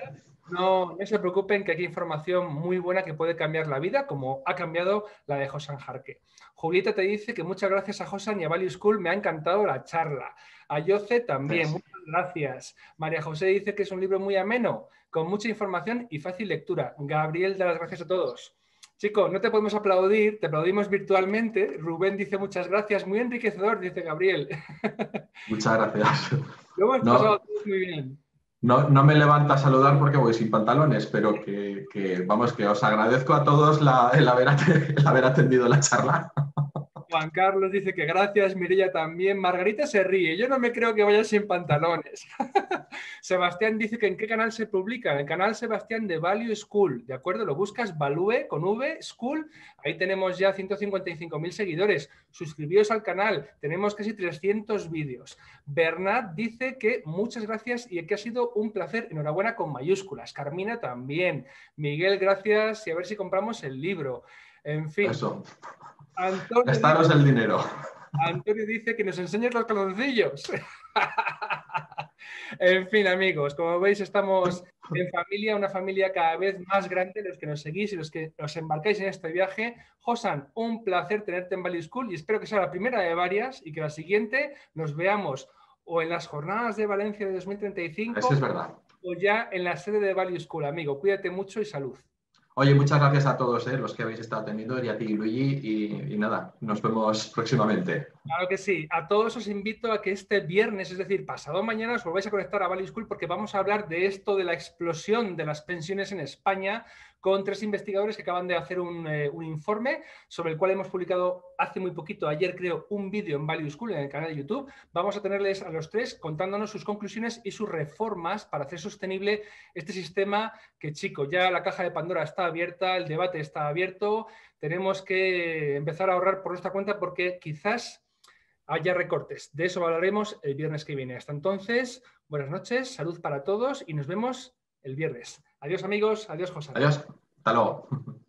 no, no se preocupen que aquí hay información muy buena que puede cambiar la vida, como ha cambiado la de Josan Jarque. Julieta te dice que muchas gracias a Josan y a Value School, me ha encantado la charla. A Yoce también, sí. Muchas gracias. María José dice que es un libro muy ameno, con mucha información y fácil lectura. Gabriel da las gracias a todos. Chicos, no te podemos aplaudir, te aplaudimos virtualmente. Rubén dice muchas gracias, muy enriquecedor, dice Gabriel. Muchas gracias. Lo hemos no, pasado todos muy bien. No, no me levanta a saludar porque voy sin pantalones, pero que, que vamos, que os agradezco a todos la, el, haber, el haber atendido la charla. Juan Carlos dice que gracias, Mireia también. Margarita se ríe, yo no me creo que vaya sin pantalones. Sebastián dice que en qué canal se publica, en el canal Sebastián de Value School, ¿de acuerdo? Lo buscas Value con V, School, ahí tenemos ya ciento cincuenta y cinco mil seguidores. Suscribíos al canal, tenemos casi trescientos vídeos. Bernat dice que muchas gracias y que ha sido un placer, enhorabuena con mayúsculas. Carmina también. Miguel, gracias y a ver si compramos el libro. En fin. Eso. Antonio Gastaros dice, el dinero. Antonio dice que nos enseñes los calzoncillos. En fin, amigos, como veis, estamos en familia, una familia cada vez más grande, los que nos seguís y los que os embarcáis en este viaje. Josan, un placer tenerte en Value School y espero que sea la primera de varias y que la siguiente nos veamos o en las jornadas de Valencia de dos mil treinta y cinco. Eso es verdad. O ya en la sede de Value School, amigo. Cuídate mucho y salud. Oye, muchas gracias a todos eh, los que habéis estado atendiendo y a ti, Luigi, y, y nada, nos vemos próximamente. Claro que sí. A todos os invito a que este viernes, es decir, pasado mañana, os volváis a conectar a Value School porque vamos a hablar de esto de la explosión de las pensiones en España con tres investigadores que acaban de hacer un, eh, un informe sobre el cual hemos publicado hace muy poquito, ayer creo, un vídeo en Value School en el canal de YouTube. Vamos a tenerles a los tres contándonos sus conclusiones y sus reformas para hacer sostenible este sistema que, chico, ya la caja de Pandora está abierta, el debate está abierto, tenemos que empezar a ahorrar por nuestra cuenta porque quizás haya recortes. De eso hablaremos el viernes que viene. Hasta entonces, buenas noches, salud para todos y nos vemos el viernes. Adiós, amigos. Adiós, José. Adiós. Hasta luego.